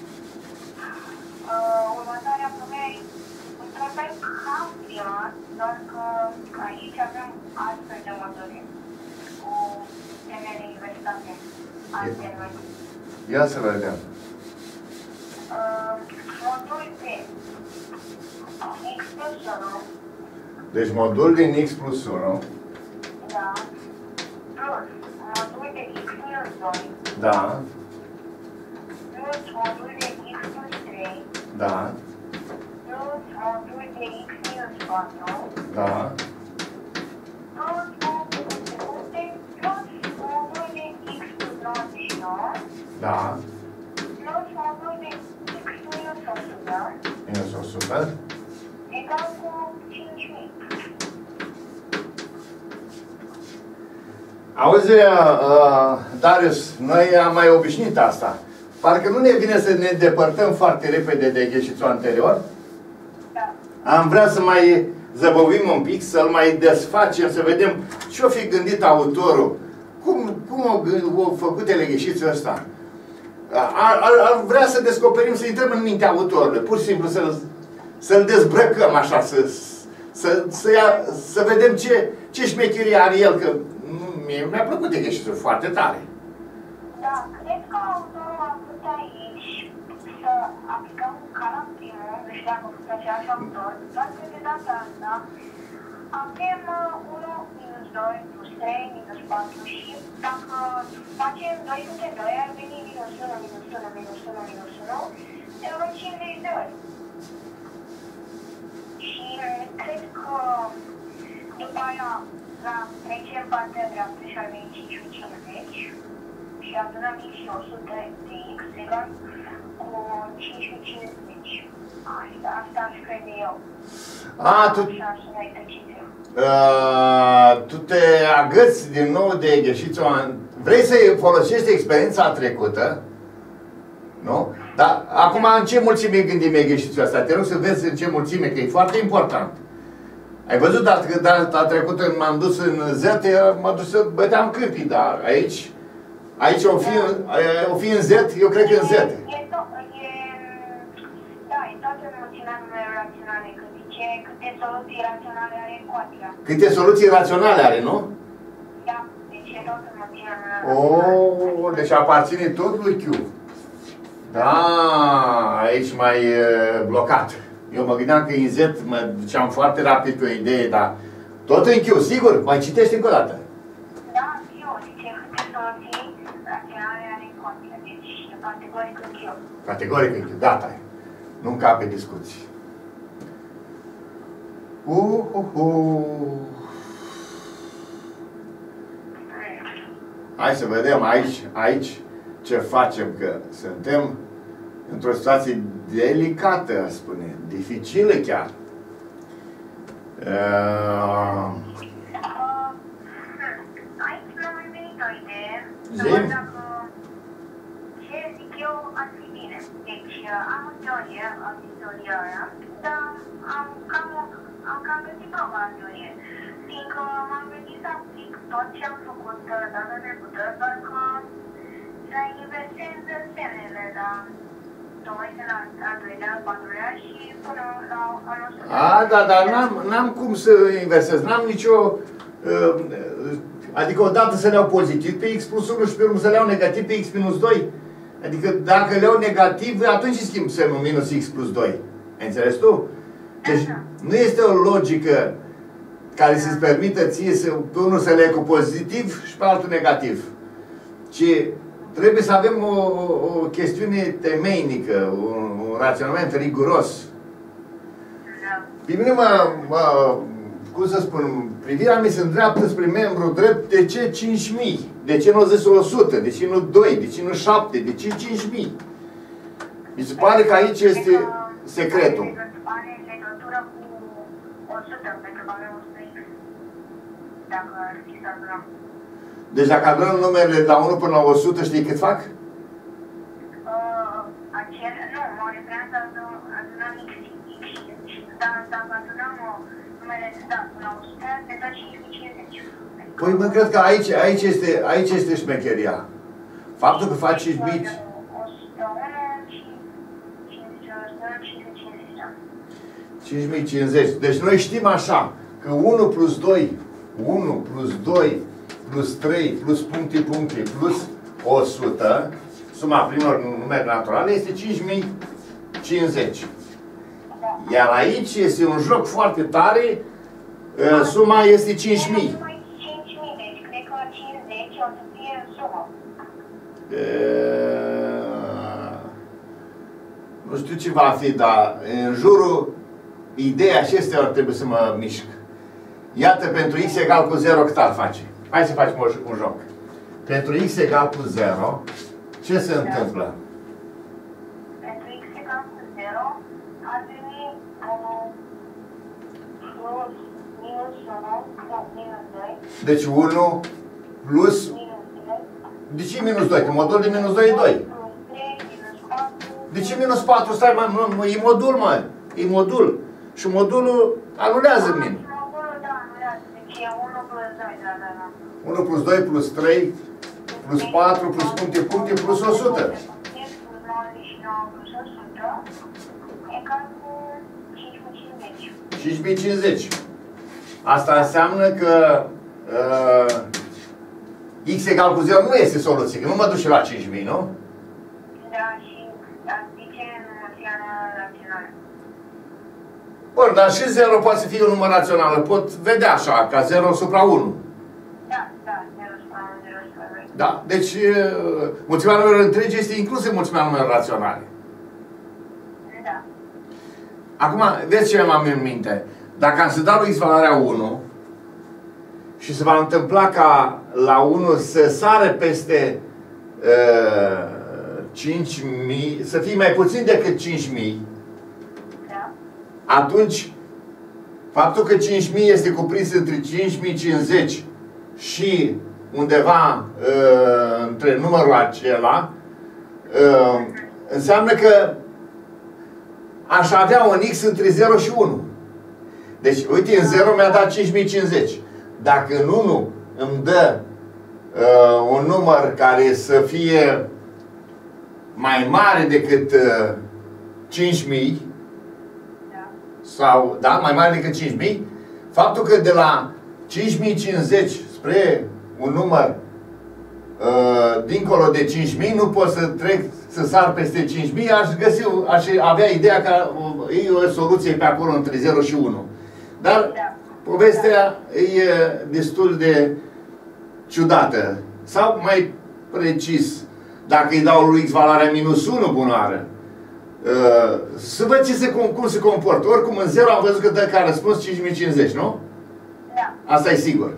Uh, următoarea problemă e un problem cam prima, doar că aici avem astfel de moduri cu teme de universitate, altfel noi. Ia să vedem. Uh, modul de x plus unu. Deci modul din x plus unu. Da. Plus modul de x minus doi. Da. Plus modul de x plus trei. Da. Plus modul de x minus patru. Da. Plus modul de plus modul de x plus nouăzeci și nouă. Da. Plus sută. Egal cu cinci mii. Auzi, uh, Darius, noi am mai obișnuit asta. Parcă nu ne vine să ne depărtăm foarte repede de gheșițul anterior. Da. Am vrea să mai zăbovim un pic, să-l mai desfacem, să vedem ce-o fi gândit autorul. Cum, cum au, au făcut elegheșițul ăsta? Ar, ar, ar vrea să descoperim, să intrăm în mintea autorului, pur și simplu să-l să-l dezbrăcăm așa, să, să, să, ia, să vedem ce, ce șmecherie are el, că mie mi-a plăcut elegheșițul foarte tare. Da, cred că autorul a vrut aici să aplicăm ca la primul, deci dacă a făcut același autor, doar că de data asta avem unu minus doi plus trei minus patru și dacă facem doi câte doi ar veni minus unu minus unu minus unu minus unu de vreo cincizeci de ori. Și cred că după aia la trecem partea dreaptă și ar veni cinci mii cincizeci și adunăm x și o sută de x egal cu cinci mii cincizeci. Asta, asta aș crede eu. A, tu, Așa să ne uh, tu te agăți din nou de gheșițul an... Vrei să folosești experiența trecută? Nu? Dar acum în ce mulțime gândim gheșițul ăsta? Te rog să vezi în ce mulțime, că e foarte important. Ai văzut data, data trecută m-am dus în Z, m-am dus să băteam câmpii, dar aici, aici o fi, o fi în Z, eu cred că în Z. E, e, da, e toată mulțimea numerelor raționale, că zice câte soluții raționale are ecuația. Câte soluții raționale are, nu? Da, deci e toată mulțimea numerelor raționale. Oh, deci aparține tot lui Q. Da, aici mai e blocat. Eu mă gândeam că în Z mă duceam foarte rapid pe o idee, dar tot în Q, sigur, mai citești încă o dată. Da, Q, zice câte soluții raționale are ecuația, deci e categoric în Q. Categoric în Q, data e. Nu încape discuții. Uh, uh, uh. Hai să vedem aici, aici ce facem, că suntem într-o situație delicată, aș spune, dificilă chiar. Uh... Aici mi-a mai venit o idee. Zi. Să văd dacă ce zic eu ar fi bine. Deci am o teorie, am zis teoria aia, dar am cam, am cam găsit proba în teorie. Fiindcă m-am gândit să aplic tot ce am făcut data trecută, doar că să inversez semnele la doi, de la al doilea, al patrulea și până la al nostru. A, da, dar n-am cum să inversez, n-am nicio... Uh, adică odată să le iau pozitiv pe x plus unu și pe urmă să le iau negativ pe x minus doi. Adică dacă le iau negativ, atunci schimb semnul minus x plus doi. Ai înțeles tu? Deci nu este o logică care să-ți permită ție să, pe unul să le iei cu pozitiv și pe altul negativ. Ci trebuie să avem o, o chestiune temeinică, un, un raționament riguros. Pe mine mă, mă, cum să spun, privirea mea se îndreaptă spre membru drept, de ce cinci mii? De ce nu au zis o sută? De ce nu doi? De ce nu șapte? De ce cinci mii? Mi se pare că aici este secretul. Are legătură cu o sută, pentru că avem o sută x. Dacă ar fi să adunăm. Deci dacă adunăm numerele de la unu până la o sută, știi cât fac? Uh, acel, nu, mă refeream să adunăm x, x, și dacă adunăm numele de da, până la o sută, ne dă cinci mii cincizeci. Păi mă cred că aici, aici, este, aici este șmecheria. Faptul că faci cinci mii... cinci mii cincizeci. Deci noi știm așa, că unu plus doi, unu plus doi, plus trei, plus puncte, puncte, plus o sută, suma primilor numere naturale este cinci mii cincizeci. Iar aici este un joc foarte tare, suma este cinci mii. cinci mii, deci cred că cincizeci o să fie în sumă. Nu știu ce va fi, dar în jurul ideea acestea ar trebui să mă mișc. Iată, pentru x egal cu zero, cât ar face? Hai să facem un joc. Pentru x egal cu zero, ce se întâmplă? Pentru x egal cu zero, ar veni plus minus unu, nu, minus doi. Deci unu plus... Minus doi. De ce minus doi? Că modul de minus doi e doi. Plus trei, minus patru. De ce minus patru? Stai, mă, nu, e modul, mă. E modul. Și modulul anulează min. Modulul, da, anulează. Deci e unu plus doi, da, da, da. unu plus doi plus trei plus patru plus puncte, puncte plus o sută. Plus nouăzeci și nouă plus o sută egal cu cinci mii cincizeci. cinci mii cincizeci. Asta înseamnă că uh, x egal cu zero nu este soluție, că nu mă duce la cinci mii, nu? Da, și de ce nu înseamnă rațională? Bun, dar și zero poate să fie un număr rațional. Îl pot vedea așa, ca zero supra unu. Da, da, zero supra unu, zero supra doi. Da, deci uh, mulțimea numerelor întregi este inclusă în mulțimea numerelor raționale. Da. Acum, vezi ce am în minte. Dacă am să dau lui x valoarea unu și se va întâmpla ca la unu să sare peste uh, cinci mii, să fie mai puțin decât cinci mii, Da. atunci faptul că cinci mii este cuprins între cinci mii cincizeci și undeva uh, între numărul acela, uh, înseamnă că aș avea un x între zero și unu. Deci, uite, în zero mi-a dat cinci mii cincizeci. Dacă în unu îmi dă uh, un număr care să fie mai mare decât uh, cinci mii, Da. sau, da, mai mare decât cinci mii, faptul că de la cinci mii cincizeci spre un număr uh, dincolo de cinci mii, nu pot să trec, să sar peste cinci mii, aș găsi, aș avea ideea că uh, e o soluție pe acolo între zero și unu. Dar Da. povestea e destul de ciudată. Sau mai precis, dacă îi dau lui x valoarea minus unu bunoară, uh, să văd ce se, cum se comportă. Oricum, în zero am văzut că dă ca răspuns cinci mii cincizeci, nu? Da. Asta e sigur.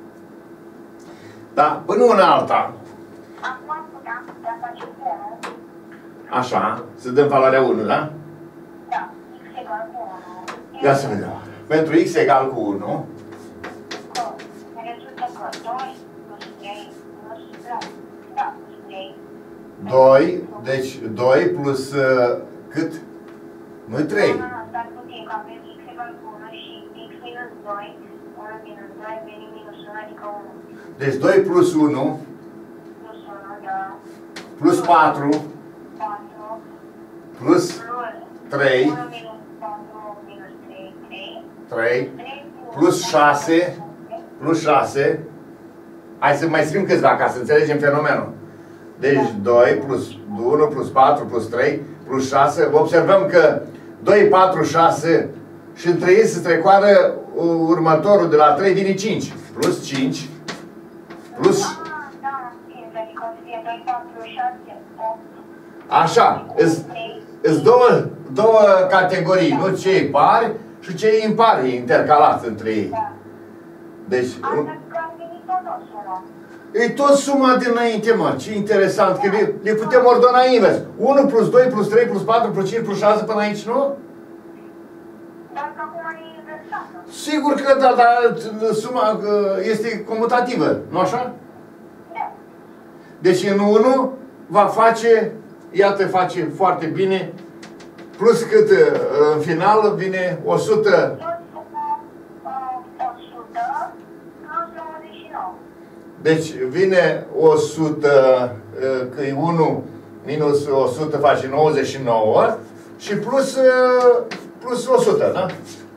Da, până una alta. Acum puteam putea face cu unu. Așa, să dăm valoarea unu, da? Da. X egal cu unu. Ia să vedem. Pentru x egal cu unu, Că rezultă că doi plus trei plus unu. Da, plus trei. doi, deci doi plus uh, cât? Nu-i trei. Nu, nu, nu, stai puțin, că avem x egal cu unu și x minus doi. unu minus doi veni minus unu, adică unu. Deci doi plus unu Plus unu, da. plus patru patru. plus Plus trei, unu minus patru minus trei, trei. trei trei plus șase plus șase. Hai să mai scriem câțiva ca să înțelegem fenomenul. Deci doi plus unu plus patru plus trei plus șase. Observăm că doi, patru, șase și între ei se strecoară următorul de la trei vine cinci. Plus cinci plus... Ah, da, bine, adică o să fie doi, patru, șase, opt. Așa, îs două, două categorii, nu cei pari și cei impari intercalați între ei. Da. Deci, Asta că ar veni tot o sumă. e tot suma dinainte, mă, ce interesant, că le, le putem ordona invers. unu plus doi plus trei plus patru plus cinci plus șase până aici, nu? Dar că acum e inversată. Sigur că da, dar suma este comutativă, nu așa? Da. Deci în unu va face, iată, face foarte bine, plus cât în final vine o sută. Plus o sută plus nouăzeci și nouă. Deci vine o sută, că e unu minus o sută face nouăzeci și nouă și plus, plus o sută, da?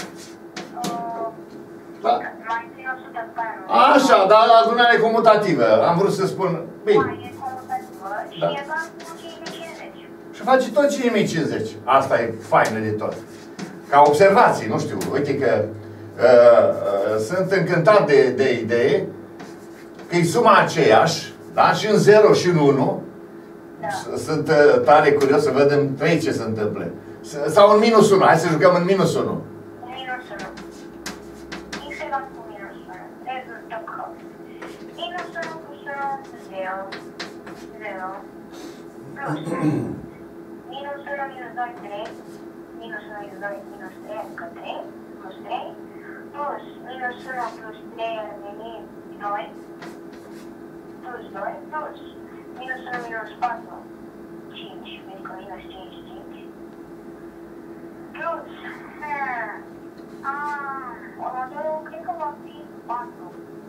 Da. Mai țin o sută după aia. Așa, dar adunare comutativă. Am vrut să spun, bine. Mai e comutativă și Da. e doar cu cinci mii cincizeci. Și face tot cinci mii cincizeci. Asta e faină de tot. Ca observații, nu știu, uite că uh, uh, sunt încântat de, de idee că e suma aceeași, da? Și în zero și în unu. Da. Sunt uh, tare curios să văd în trei ce se întâmplă. S- Sau în minus unu. Hai să jucăm în minus unu. Minus unu. X egal cu minus unu. Rezultă că minus unu plus unu, zero. zero. Plus minus unu minus doi, trei. Minus unu minus doi, minus trei, adică trei. Plus trei. plus minus unu plus trei ar veni doi, plus doi, plus minus unu minus patru, cinci, pentru că minus cinci, cinci, plus, hmm, ah, următorul cred că va fi patru.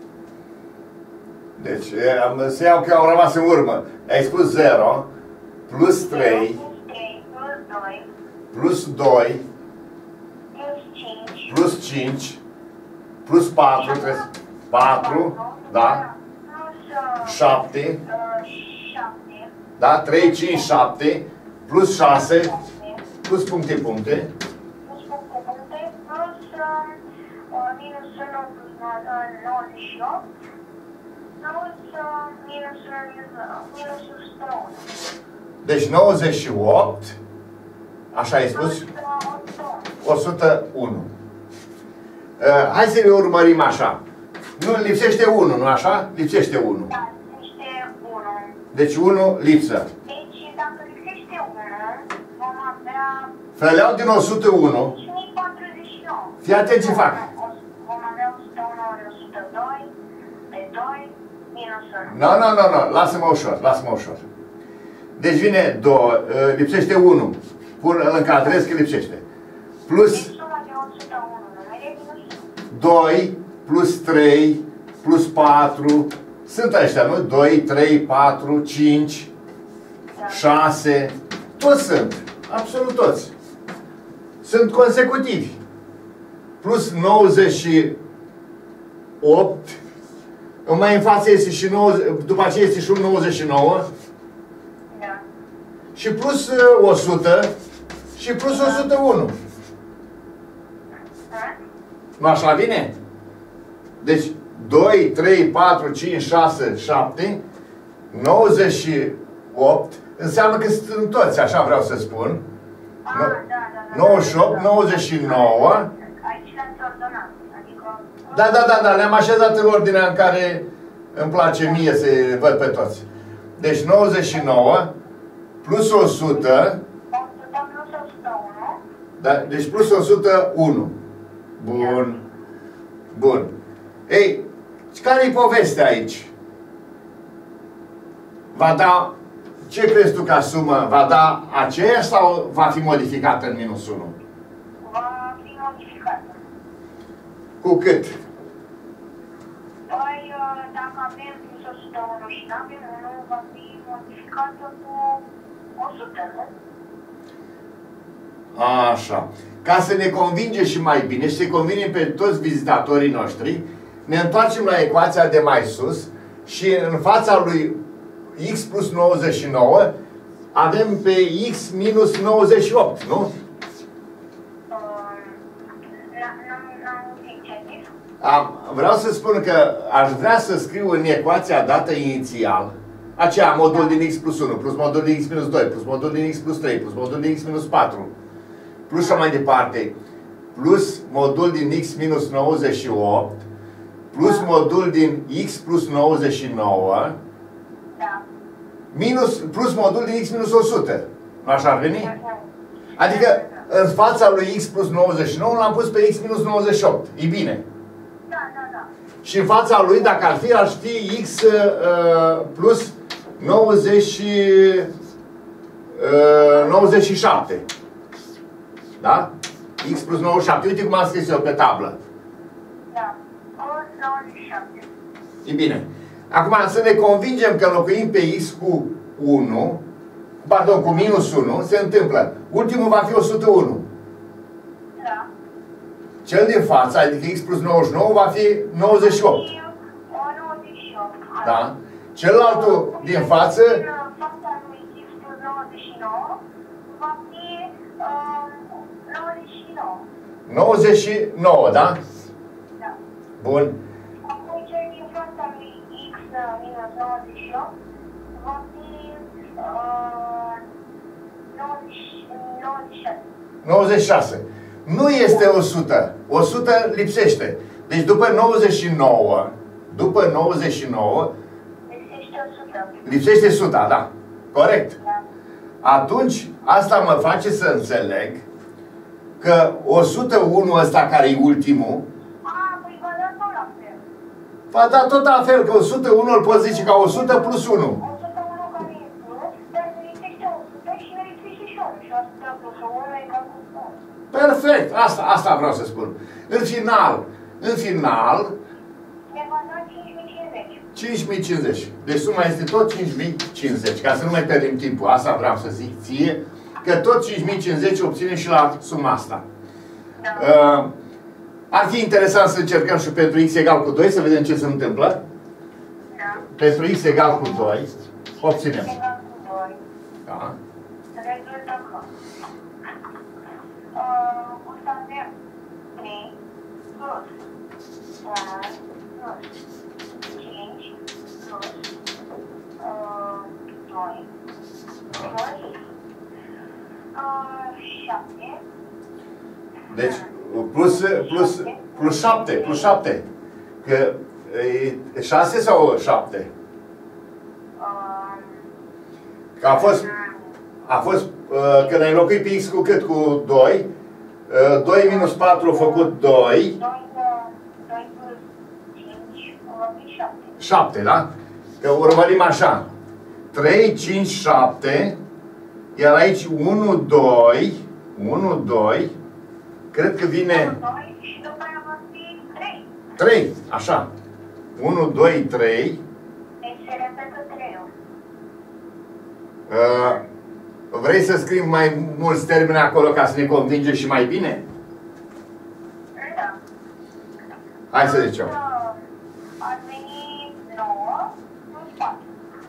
Deci, să iau că au rămas în urmă. Ai spus zero, plus trei, plus doi, plus doi, plus cinci, plus cinci, plus patru, patru, da, șapte, da, trei, cinci, șapte, plus șase, plus puncte, puncte, plus puncte, puncte, plus minus unu plus nouăzeci și opt, plus minus minus o sută unu. Deci nouăzeci și opt, așa ai spus? o sută unu. Uh, hai să ne urmărim așa. Nu, lipsește unu, nu așa? Lipsește unu. Da, lipsește unu. Deci unu lipsă. Deci, dacă lipsește unu, vom avea... Făleau din o sută unu. patruzeci și nouă. Fii atent ce fac. Vom avea o sută unu ori o sută doi, pe doi, minus unu. Nu, nu, nu, nu. Lasă-mă ușor, lasă-mă ușor. Deci vine doi, uh, lipsește unu. Pun, îl încadrez că lipsește. Plus... Deci suma de o sută unu, numele minus unu. doi, plus trei, plus patru, sunt ăștia, nu? doi, trei, patru, cinci, șase, toți sunt, absolut toți. Sunt consecutivi. Plus nouăzeci și opt, mai în față este și nouăzeci, după aceea este și un nouăzeci și nouă, Da. și plus o sută, și plus o sută unu. Da? Nu așa vine? Deci, doi, trei, patru, cinci, șase, șapte, nouăzeci și opt, înseamnă că sunt toți, așa vreau să spun. Ah, da, da, da. nouăzeci și opt, nouăzeci și nouă. Aici le-ați ordonat, adică... Da, da, da, da, le-am așezat în ordinea în care îmi place mie să văd pe toți. Deci nouăzeci și nouă, plus o sută, o sută plus o sută unu. da, deci plus o sută unu. Bun. Bun. Ei, care-i povestea aici? Va da, ce crezi tu ca sumă? Va da aceeași sau va fi modificată în minus unu? Va fi modificată. Cu cât? Păi, dacă avem plus o sută unu și nu avem unu, va fi modificată cu o sută, nu? Așa. Ca să ne convinge și mai bine și să convinem pe toți vizitatorii noștri, ne întoarcem la ecuația de mai sus și în fața lui x plus nouăzeci și nouă avem pe x minus nouăzeci și opt, nu? Am, vreau să spun că aș vrea să scriu în ecuația dată inițial aceea modul din x plus unu, plus modul din x minus doi, plus modul din x plus trei, plus modul din x minus patru, plus și mai departe, plus modul din x minus nouăzeci și opt, plus modul din x plus nouăzeci și nouă, Da. minus, plus modul din x minus o sută. Nu așa ar veni? Adică, în fața lui x plus nouăzeci și nouă l-am pus pe x minus nouăzeci și opt. E bine. Da, da, da. Și în fața lui, dacă ar fi, ar fi x uh, plus nouăzeci, uh, nouăzeci și șapte. Da? X plus nouăzeci și șapte. Uite cum am scris eu pe tablă. Da. nouăzeci și șapte. E bine. Acum să ne convingem că înlocuim pe x cu unu, pardon, cu minus unu, se întâmplă. Ultimul va fi o sută unu. Da. Cel din față, adică x plus nouăzeci și nouă, va fi nouăzeci și opt. nouăzeci și opt. Da? Celălaltul din față, Fața lui x plus nouăzeci și nouă va fi uh, nouăzeci și nouă. nouăzeci și nouă, da? Da. Bun. Acum cel din fața lui x minus nouăzeci și opt va fi uh, nouăzeci, nouăzeci și șase. nouăzeci și șase. Nu este o sută. o sută lipsește. Deci după nouăzeci și nouă, după nouăzeci și nouă, Lipsește o sută. lipsește o sută, da. Corect. Da. Atunci, asta mă face să înțeleg că o sută unu ăsta care e ultimul, A, Va da tot la fel, că o sută unu îl poți zice ca o sută plus unu. o sută unu care e plus, dar ne lipsește o sută și ne lipsește și unu. Și o sută plus unu e egal cu unu. Perfect, asta, asta vreau să spun. În final, în final, Ne va da cinci mii cincizeci. cinci mii cincizeci. Deci suma este tot cinci mii cincizeci, ca să nu mai pierdem timpul. Asta vreau să zic ție, că tot cinci mii cincizeci obținem și la suma asta. Da. Uh, ar fi interesant să încercăm și pentru x egal cu doi, să vedem ce se întâmplă. Da. Pentru x egal cu doi, obținem. Egal cu doi. Da. Rezultă că uh, o să avem trei plus unu plus cinci plus uh, doi plus uh, șapte. Deci, plus, plus, plus șapte, plus șapte. Că e șase sau șapte? Uh, Că a fost, a fost, uh, când ai înlocuit pe x cu cât? Cu doi. Uh, doi minus patru a făcut doi. doi plus cinci, șapte. șapte, da? Că urmărim așa. trei, cinci, șapte. Iar aici unu, doi. unu, doi. Cred că vine doi și după aia va fi trei. trei, așa. unu, doi, trei. Deci se repetă trei-ul. Uh, vrei să scriem mai mulți termeni acolo ca să ne convinge și mai bine? Da. Hai să zicem. Ar veni nouă plus patru.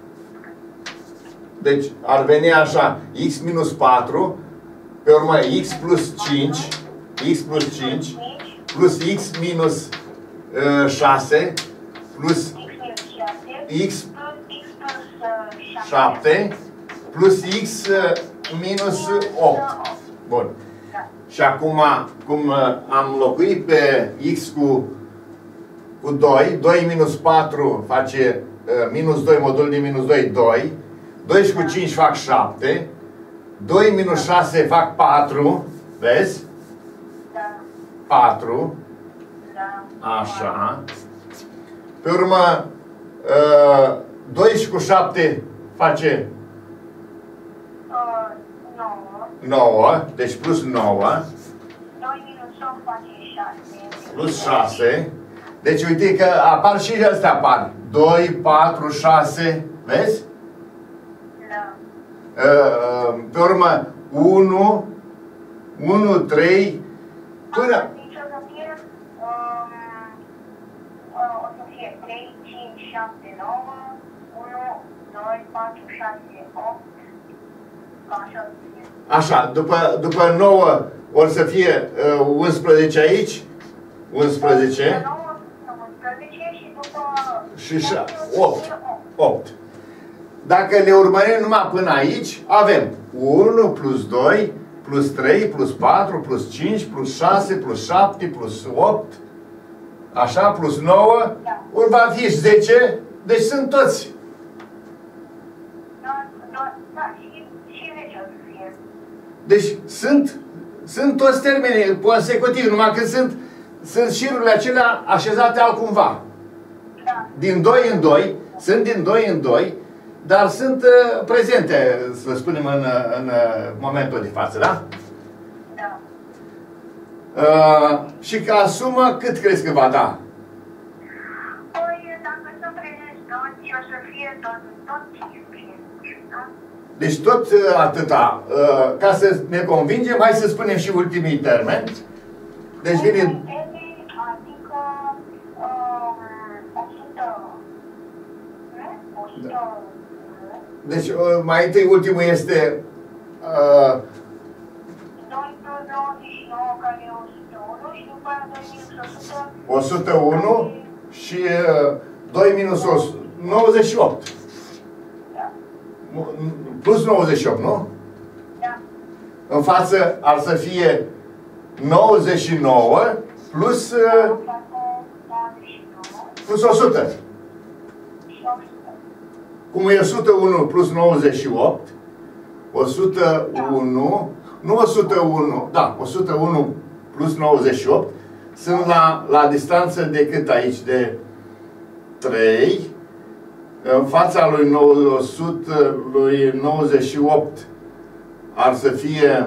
Deci ar veni așa. X minus patru. Pe urmă x plus cinci. X plus cinci. Plus x minus uh, șase. Plus X minus șase. x Plus x plus uh, șapte. Plus x uh, minus opt. Bun. Da. Și acum, cum uh, am locuit pe x cu, cu doi, doi minus patru face uh, minus doi, modul din minus doi, doi. doi și cu cinci fac șapte. doi minus șase fac patru. Vezi? Da. patru. Da. Așa. Pe urmă, uh, doi și cu șapte face Uh, nouă. nouă. Deci plus nouă. doi minus opt face șase. Plus șase. Deci uite că apar și astea apar. doi, patru, șase. Vezi? Da. Uh, pe urmă, unu, unu, trei, până... Deci o să fie, um, uh, o să fie trei, cinci, șapte, nouă, unu, doi, patru, șase, opt, ca așa să fie. Așa, după, după nouă or să fie uh, unsprezece aici. unsprezece. nouă, unsprezece și după... Și opt. opt. Dacă le urmărim numai până aici, avem unu plus doi, plus trei, plus patru, plus cinci, plus șase, plus șapte, plus opt, așa, plus nouă, Da. ori va fi zece, deci sunt toți. Da, da, da, și, și zece o să fie. Deci sunt, sunt toți termenii consecutivi, numai că sunt, sunt șirurile acelea așezate altcumva. Da. Din doi în doi, sunt din doi în doi, dar sunt uh, prezente, să spunem, în, în uh, momentul de față, da? Da. Uh, și ca sumă, cât crezi că va da? Păi, dacă sunt prezenți toți, o să fie tot, tot cinci, da? Deci tot uh, atâta. Uh, ca să ne convingem, hai să spunem și ultimii termeni. Deci vine... Adică um, o sută, nu? o sută, Deci uh, mai întâi ultimul este... Uh, doi plus nouăzeci și nouă care e o sută unu și după aia doi minus o sută. o sută unu și uh, doi minus o sută, nouăzeci și opt. Da. Plus nouăzeci și opt, nu? Da. În față ar să fie nouăzeci și nouă plus, uh, nouăzeci și nouă plus o sută. și o sută. Cum e o sută unu plus nouăzeci și opt, o sută unu, nu o sută unu, da, o sută unu plus nouăzeci și opt, sunt la, la distanță de cât aici? De trei, în fața lui, o sută, lui nouăzeci și opt ar să fie,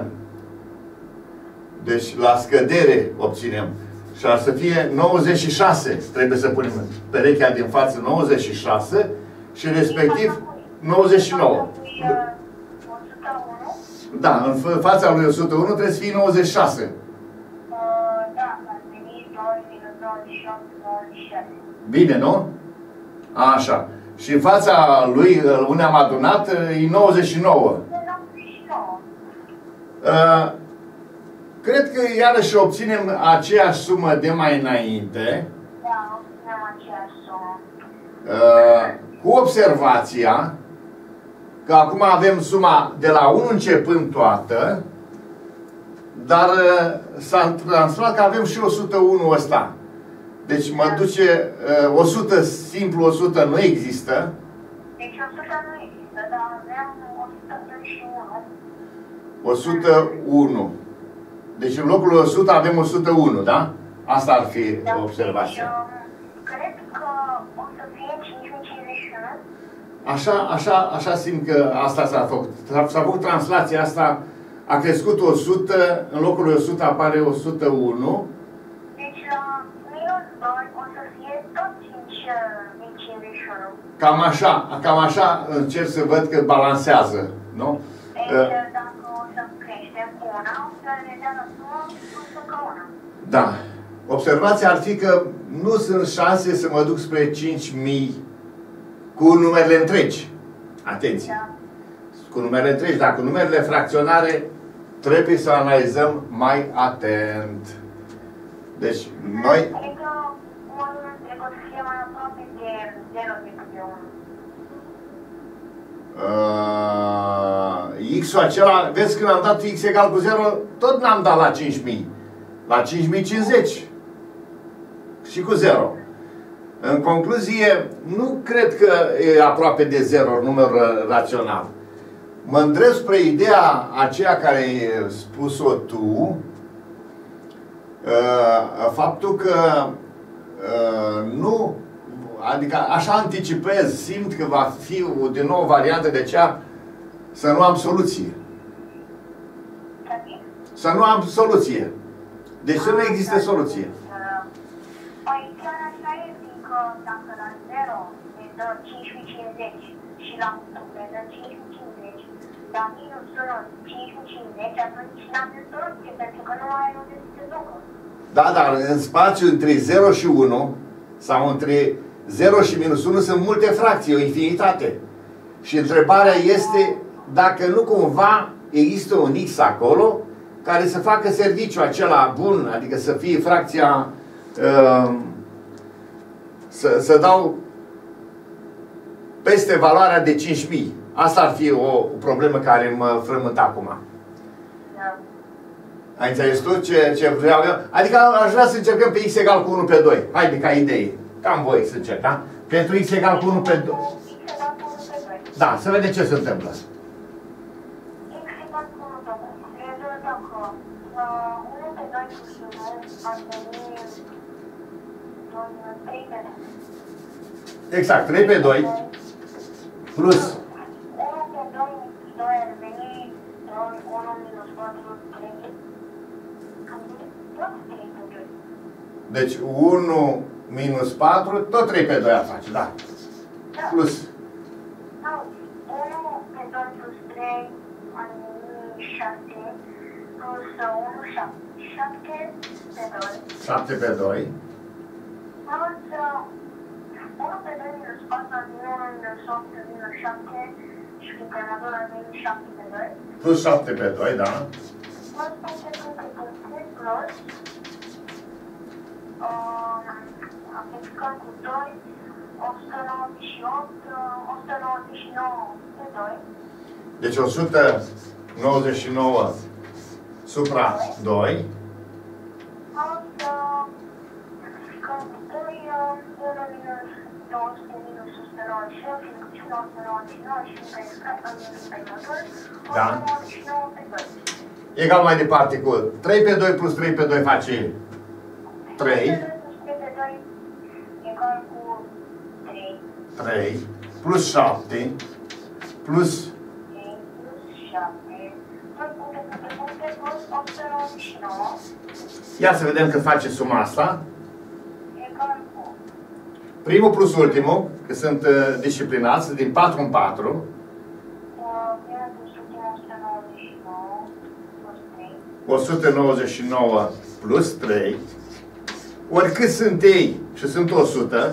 deci la scădere obținem, și ar să fie nouăzeci și șase, trebuie să punem perechea din față nouăzeci și șase și respectiv nouăzeci și nouă. Da, în fața lui o sută unu trebuie să fie nouăzeci și șase. Bine, nu? Așa. Și în fața lui, unde am adunat, e nouăzeci și nouă. Uh, cred că iarăși obținem aceeași sumă de mai înainte. Da, obținem aceeași sumă. Uh, cu observația că acum avem suma de la unu începând toată, dar uh, s-a transformat că avem și o sută unu ăsta. Deci mă duce uh, o sută simplu, o sută nu există. Deci o sută nu există, dar avem o sută treizeci și unu. o sută unu. Deci în locul o sută avem o sută unu, da? Asta ar fi Da, observația. deci, um, cred că o să fie cinci mii cincizeci și unu. Așa, așa, așa simt că asta s-a făcut. S-a făcut translația asta, a crescut o sută, în locul lui o sută apare o sută unu. Deci la minus doi o să fie tot cinci mii cincizeci și unu. Cam așa, cam așa încerc să văd că balansează, nu? Deci Uh, dacă o să creștem una, o să ne dea la sumă plus încă una. Da. Observația ar fi că nu sunt șanse să mă duc spre cinci mii cu numerele întregi. Atenție! Da. Cu numerele întregi, dar cu numerele fracționare trebuie să analizăm mai atent. Deci, noi... Adică unul întreg o să fie mai aproape de zero decât de unu. Uh, X-ul acela, vezi când am dat X egal cu zero, tot n-am dat la cinci mii. La cinci mii cincizeci. Și cu zero. În concluzie, nu cred că e aproape de zero număr rațional. Mă îndrept spre ideea aceea care ai spus-o tu, uh, faptul că uh, nu, adică așa anticipez, simt că va fi o, din nou o variantă de cea să nu am soluție. Să nu am soluție. Deci să nu existe soluție. Păi chiar așa e, fiindcă dacă la zero ne dă cinci mii cincizeci și la unu ne dă cinci mii cincizeci, la minus unu cinci mii cincizeci, atunci n-am de soluție, pentru că nu mai ai unde să se ducă. Da, dar în spațiu între zero și unu sau între zero și minus unu sunt multe fracții, o infinitate. Și întrebarea este dacă nu cumva există un X acolo care să facă serviciul acela bun, adică să fie fracția, uh, să, să dau peste valoarea de cinci mii. Asta ar fi o, o problemă care mă frământă acum. Da. Ai înțeles tu ce, ce vreau eu? Adică aș vrea să încercăm pe X egal cu unu pe doi. Haide, ca idee. Cam voi să încerc, da? Pentru X egal cu unu pe doi. X egal cu unu pe doi. Da, să vedem ce se întâmplă. X egal cu unu pe doi. Trebuie dacă uh, unu pe doi plus unu ar veni trei pe doi. Exact, trei pe doi plus unu pe doi minus doi ar veni unu minus patru, trei. Am venit tot trei pe doi. deci unu minus patru, tot trei pe doi ar face, da. Da. Plus Nu, unu pe doi plus trei ar veni șapte, plus unu, șapte. șapte pe doi. șapte pe doi. Plus unu pe doi minus patru ar veni unu minus opt minus șapte și intervalul ar veni șapte pe doi. Plus șapte pe doi, da. Plus patru puncte puncte plus um, amplificăm cu doi, o sută nouăzeci și opt, o sută nouăzeci și nouă pe doi. Deci o sută nouăzeci și nouă supra doi. Plus amplificăm cu doi, unu minus două sute minus o sută nouăzeci și opt, fiindcă și o sută nouăzeci și nouă și încă exact am venit pe următor, Da. o sută nouăzeci și nouă pe doi. Egal mai departe cu trei pe doi plus trei pe doi face trei. trei pe doi egal cu trei. trei plus șapte plus ia să vedem că face suma asta. Primul plus ultimul, că sunt uh, disciplinați, din patru în patru. o sută nouăzeci și nouă plus trei. Ori cât sunt ei și sunt o sută.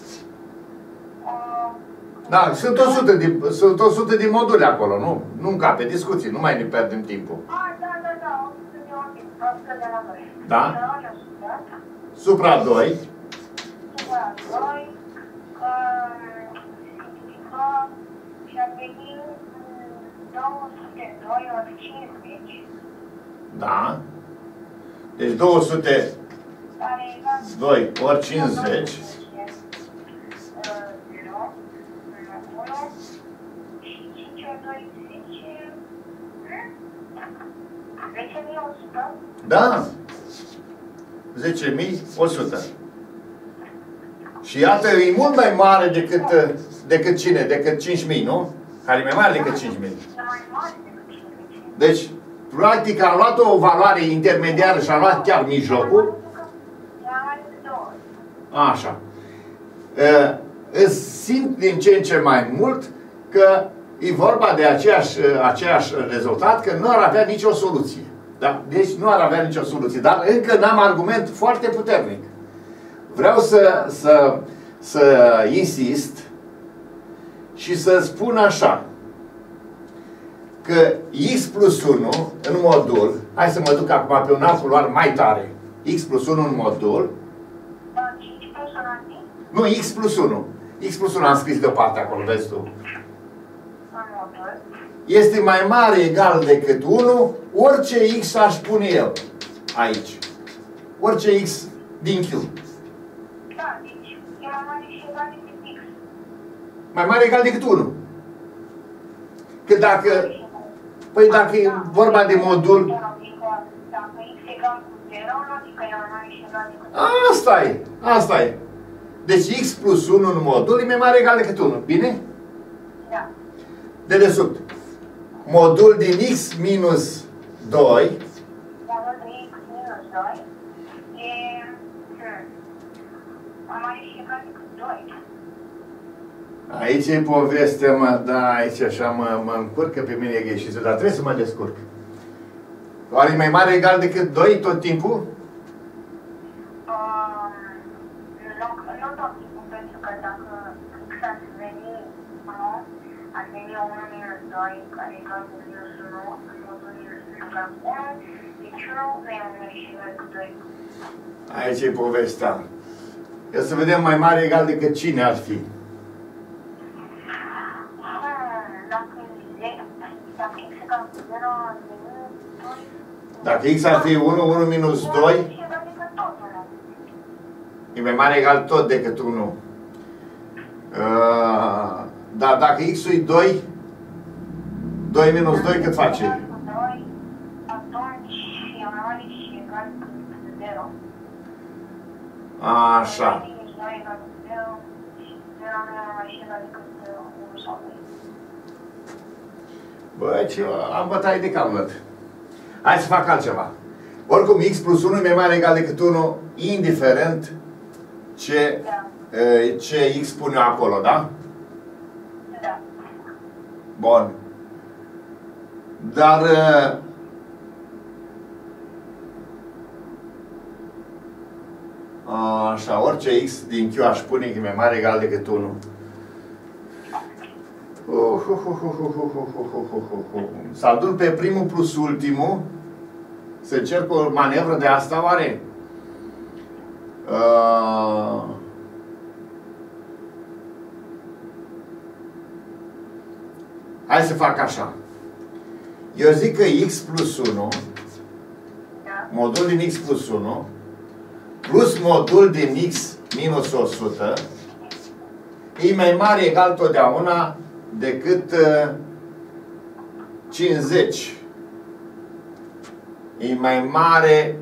Da, sunt o sută din, sunt o sută din module acolo, nu? Nu încape discuții, nu mai ne pierdem timpul. Da? Supra doi. Supra doi. Și ar veni două sute doi ori cincizeci. Da. Deci două sute doi ori cincizeci. zece mii o sută? Da. zece mii o sută. Și iată, e mult mai mare decât, decât cine? Decât cinci mii, nu? Care e mai mare decât cinci mii. Deci, practic, am luat o valoare intermediară și am luat chiar mijlocul. Așa. Îți simt din ce în ce mai mult că e vorba de aceeași, aceeași rezultat, că nu ar avea nicio soluție. Da? Deci nu ar avea nicio soluție. Dar încă n-am argument foarte puternic. Vreau să, să, să insist și să spun așa, că x plus unu în modul, hai să mă duc acum pe un alt culoar mai tare, x plus unu în modul, nu, x plus unu, x plus unu am scris deoparte acolo, vezi tu, este mai mare egal decât unu, orice x aș pune el aici, orice x din Q. Da, deci e mai mare și egal decât x. Mai mare egal decât unu. Că dacă, păi dacă e vorba de modul... Dacă x egal cu zero, adică e mai mare și egal decât unu. Asta e, asta e. Deci x plus unu în modul e mai mare egal decât unu, bine? Da. Dedesubt. Modul din x minus doi. Modul de x minus doi e mai mare și egal decât doi. Aici e povestea, mă, da, aici așa mă, mă încurcă pe mine gheșițul, dar trebuie să mă descurc. Oare e mai mare egal decât doi tot timpul? Um, nu, nu tot timpul, pentru că dacă x ar veni unu, ar veni unu minus doi, care e egal cu minus unu, modul minus unu egal cu unu, deci unu nu e mai mare și egal cu doi. Aici e povestea. Ia să vedem mai mare egal decât cine ar fi. Dacă x ar fi unu, unu minus doi, e mai mare egal tot decât unu. Uh, dar dacă x-ul e doi, doi minus doi cât face? Atunci e mai mare și egal cu zero. Așa. Bă, ce am bătaie de cap, văd. Hai să fac altceva. Oricum, x plus unu e mai mare egal decât unu, indiferent ce, da. ce x pune acolo, da? Da. Bun. Dar... Așa, orice x din Q aș pune că e mai mare egal decât unu. Să adun pe primul plus ultimul. Să încerc o manevră de asta, oare? Uh... Hai să fac așa. Eu zic că x plus unu, modul din x plus unu, plus modul din x minus o sută, e mai mare egal totdeauna decât uh, cincizeci. E mai mare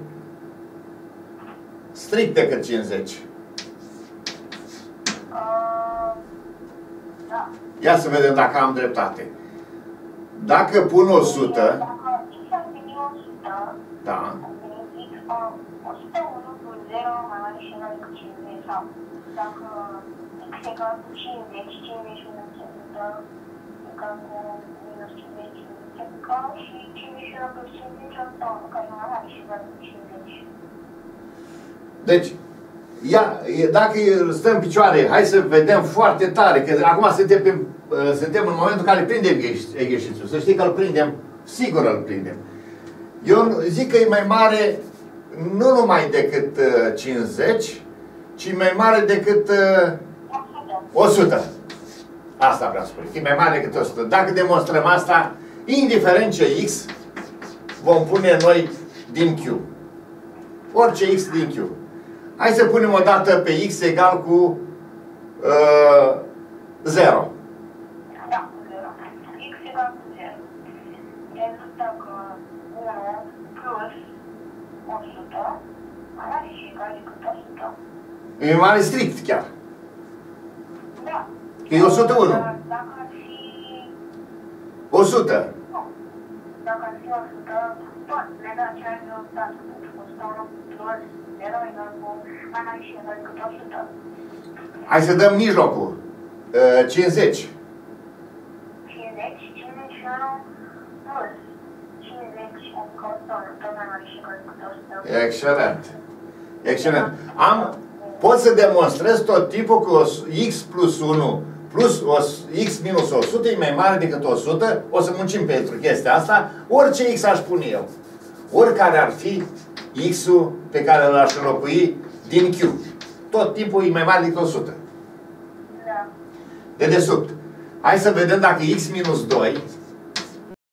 strict decât cincizeci. Uh, Ia să vedem dacă am dreptate. Dacă pun o sută... Dacă x ar veni o sută, Da. o sută unu plus zero mai mare și egal decât cincizeci, sau dacă x egal cu cincizeci, cincizeci minus o sută egal cu minus cincizeci, egal și cincizeci și unu plus cincizeci, o sută unu, care e mai mare și egal cu cincizeci. Deci, ia, dacă stăm în picioare, hai să vedem foarte tare, că acum suntem, pe, suntem în momentul în care prindem egheșițul. Să știi că îl prindem, sigur îl prindem. Eu zic că e mai mare, nu numai decât uh, cincizeci, ci mai mare decât uh, o sută. Asta vreau să spun, că e mai mare decât o sută. Dacă demonstrăm asta, indiferent ce x, vom pune noi din Q. Orice x din Q. Hai să punem o dată pe x egal cu uh, zero. Da, cu zero. X egal cu zero. Rezultă că unu plus o sută mai mare și egal decât o sută. E mare strict chiar. Da. E o sută unu. Dacă ar fi... o sută. Nu. Dacă ar fi o sută, tot legat ce ai rezultat cu o sută unu plus zero egal cu mai mare și egal decât o sută. Hai să dăm mijlocul. Uh, cincizeci. cincizeci, cincizeci și unu plus cincizeci, adică o sută unu, tot mai mare și egal decât o sută. Excelent. Excelent. Am, pot să demonstrez tot timpul că x plus unu plus o, x minus o sută e mai mare decât o sută. O să muncim pentru chestia asta. Orice x aș pune eu. Oricare ar fi x-ul pe care l-aș înlocui din Q. Tot timpul e mai mare decât o sută. Da. Dedesubt. Hai să vedem dacă x minus doi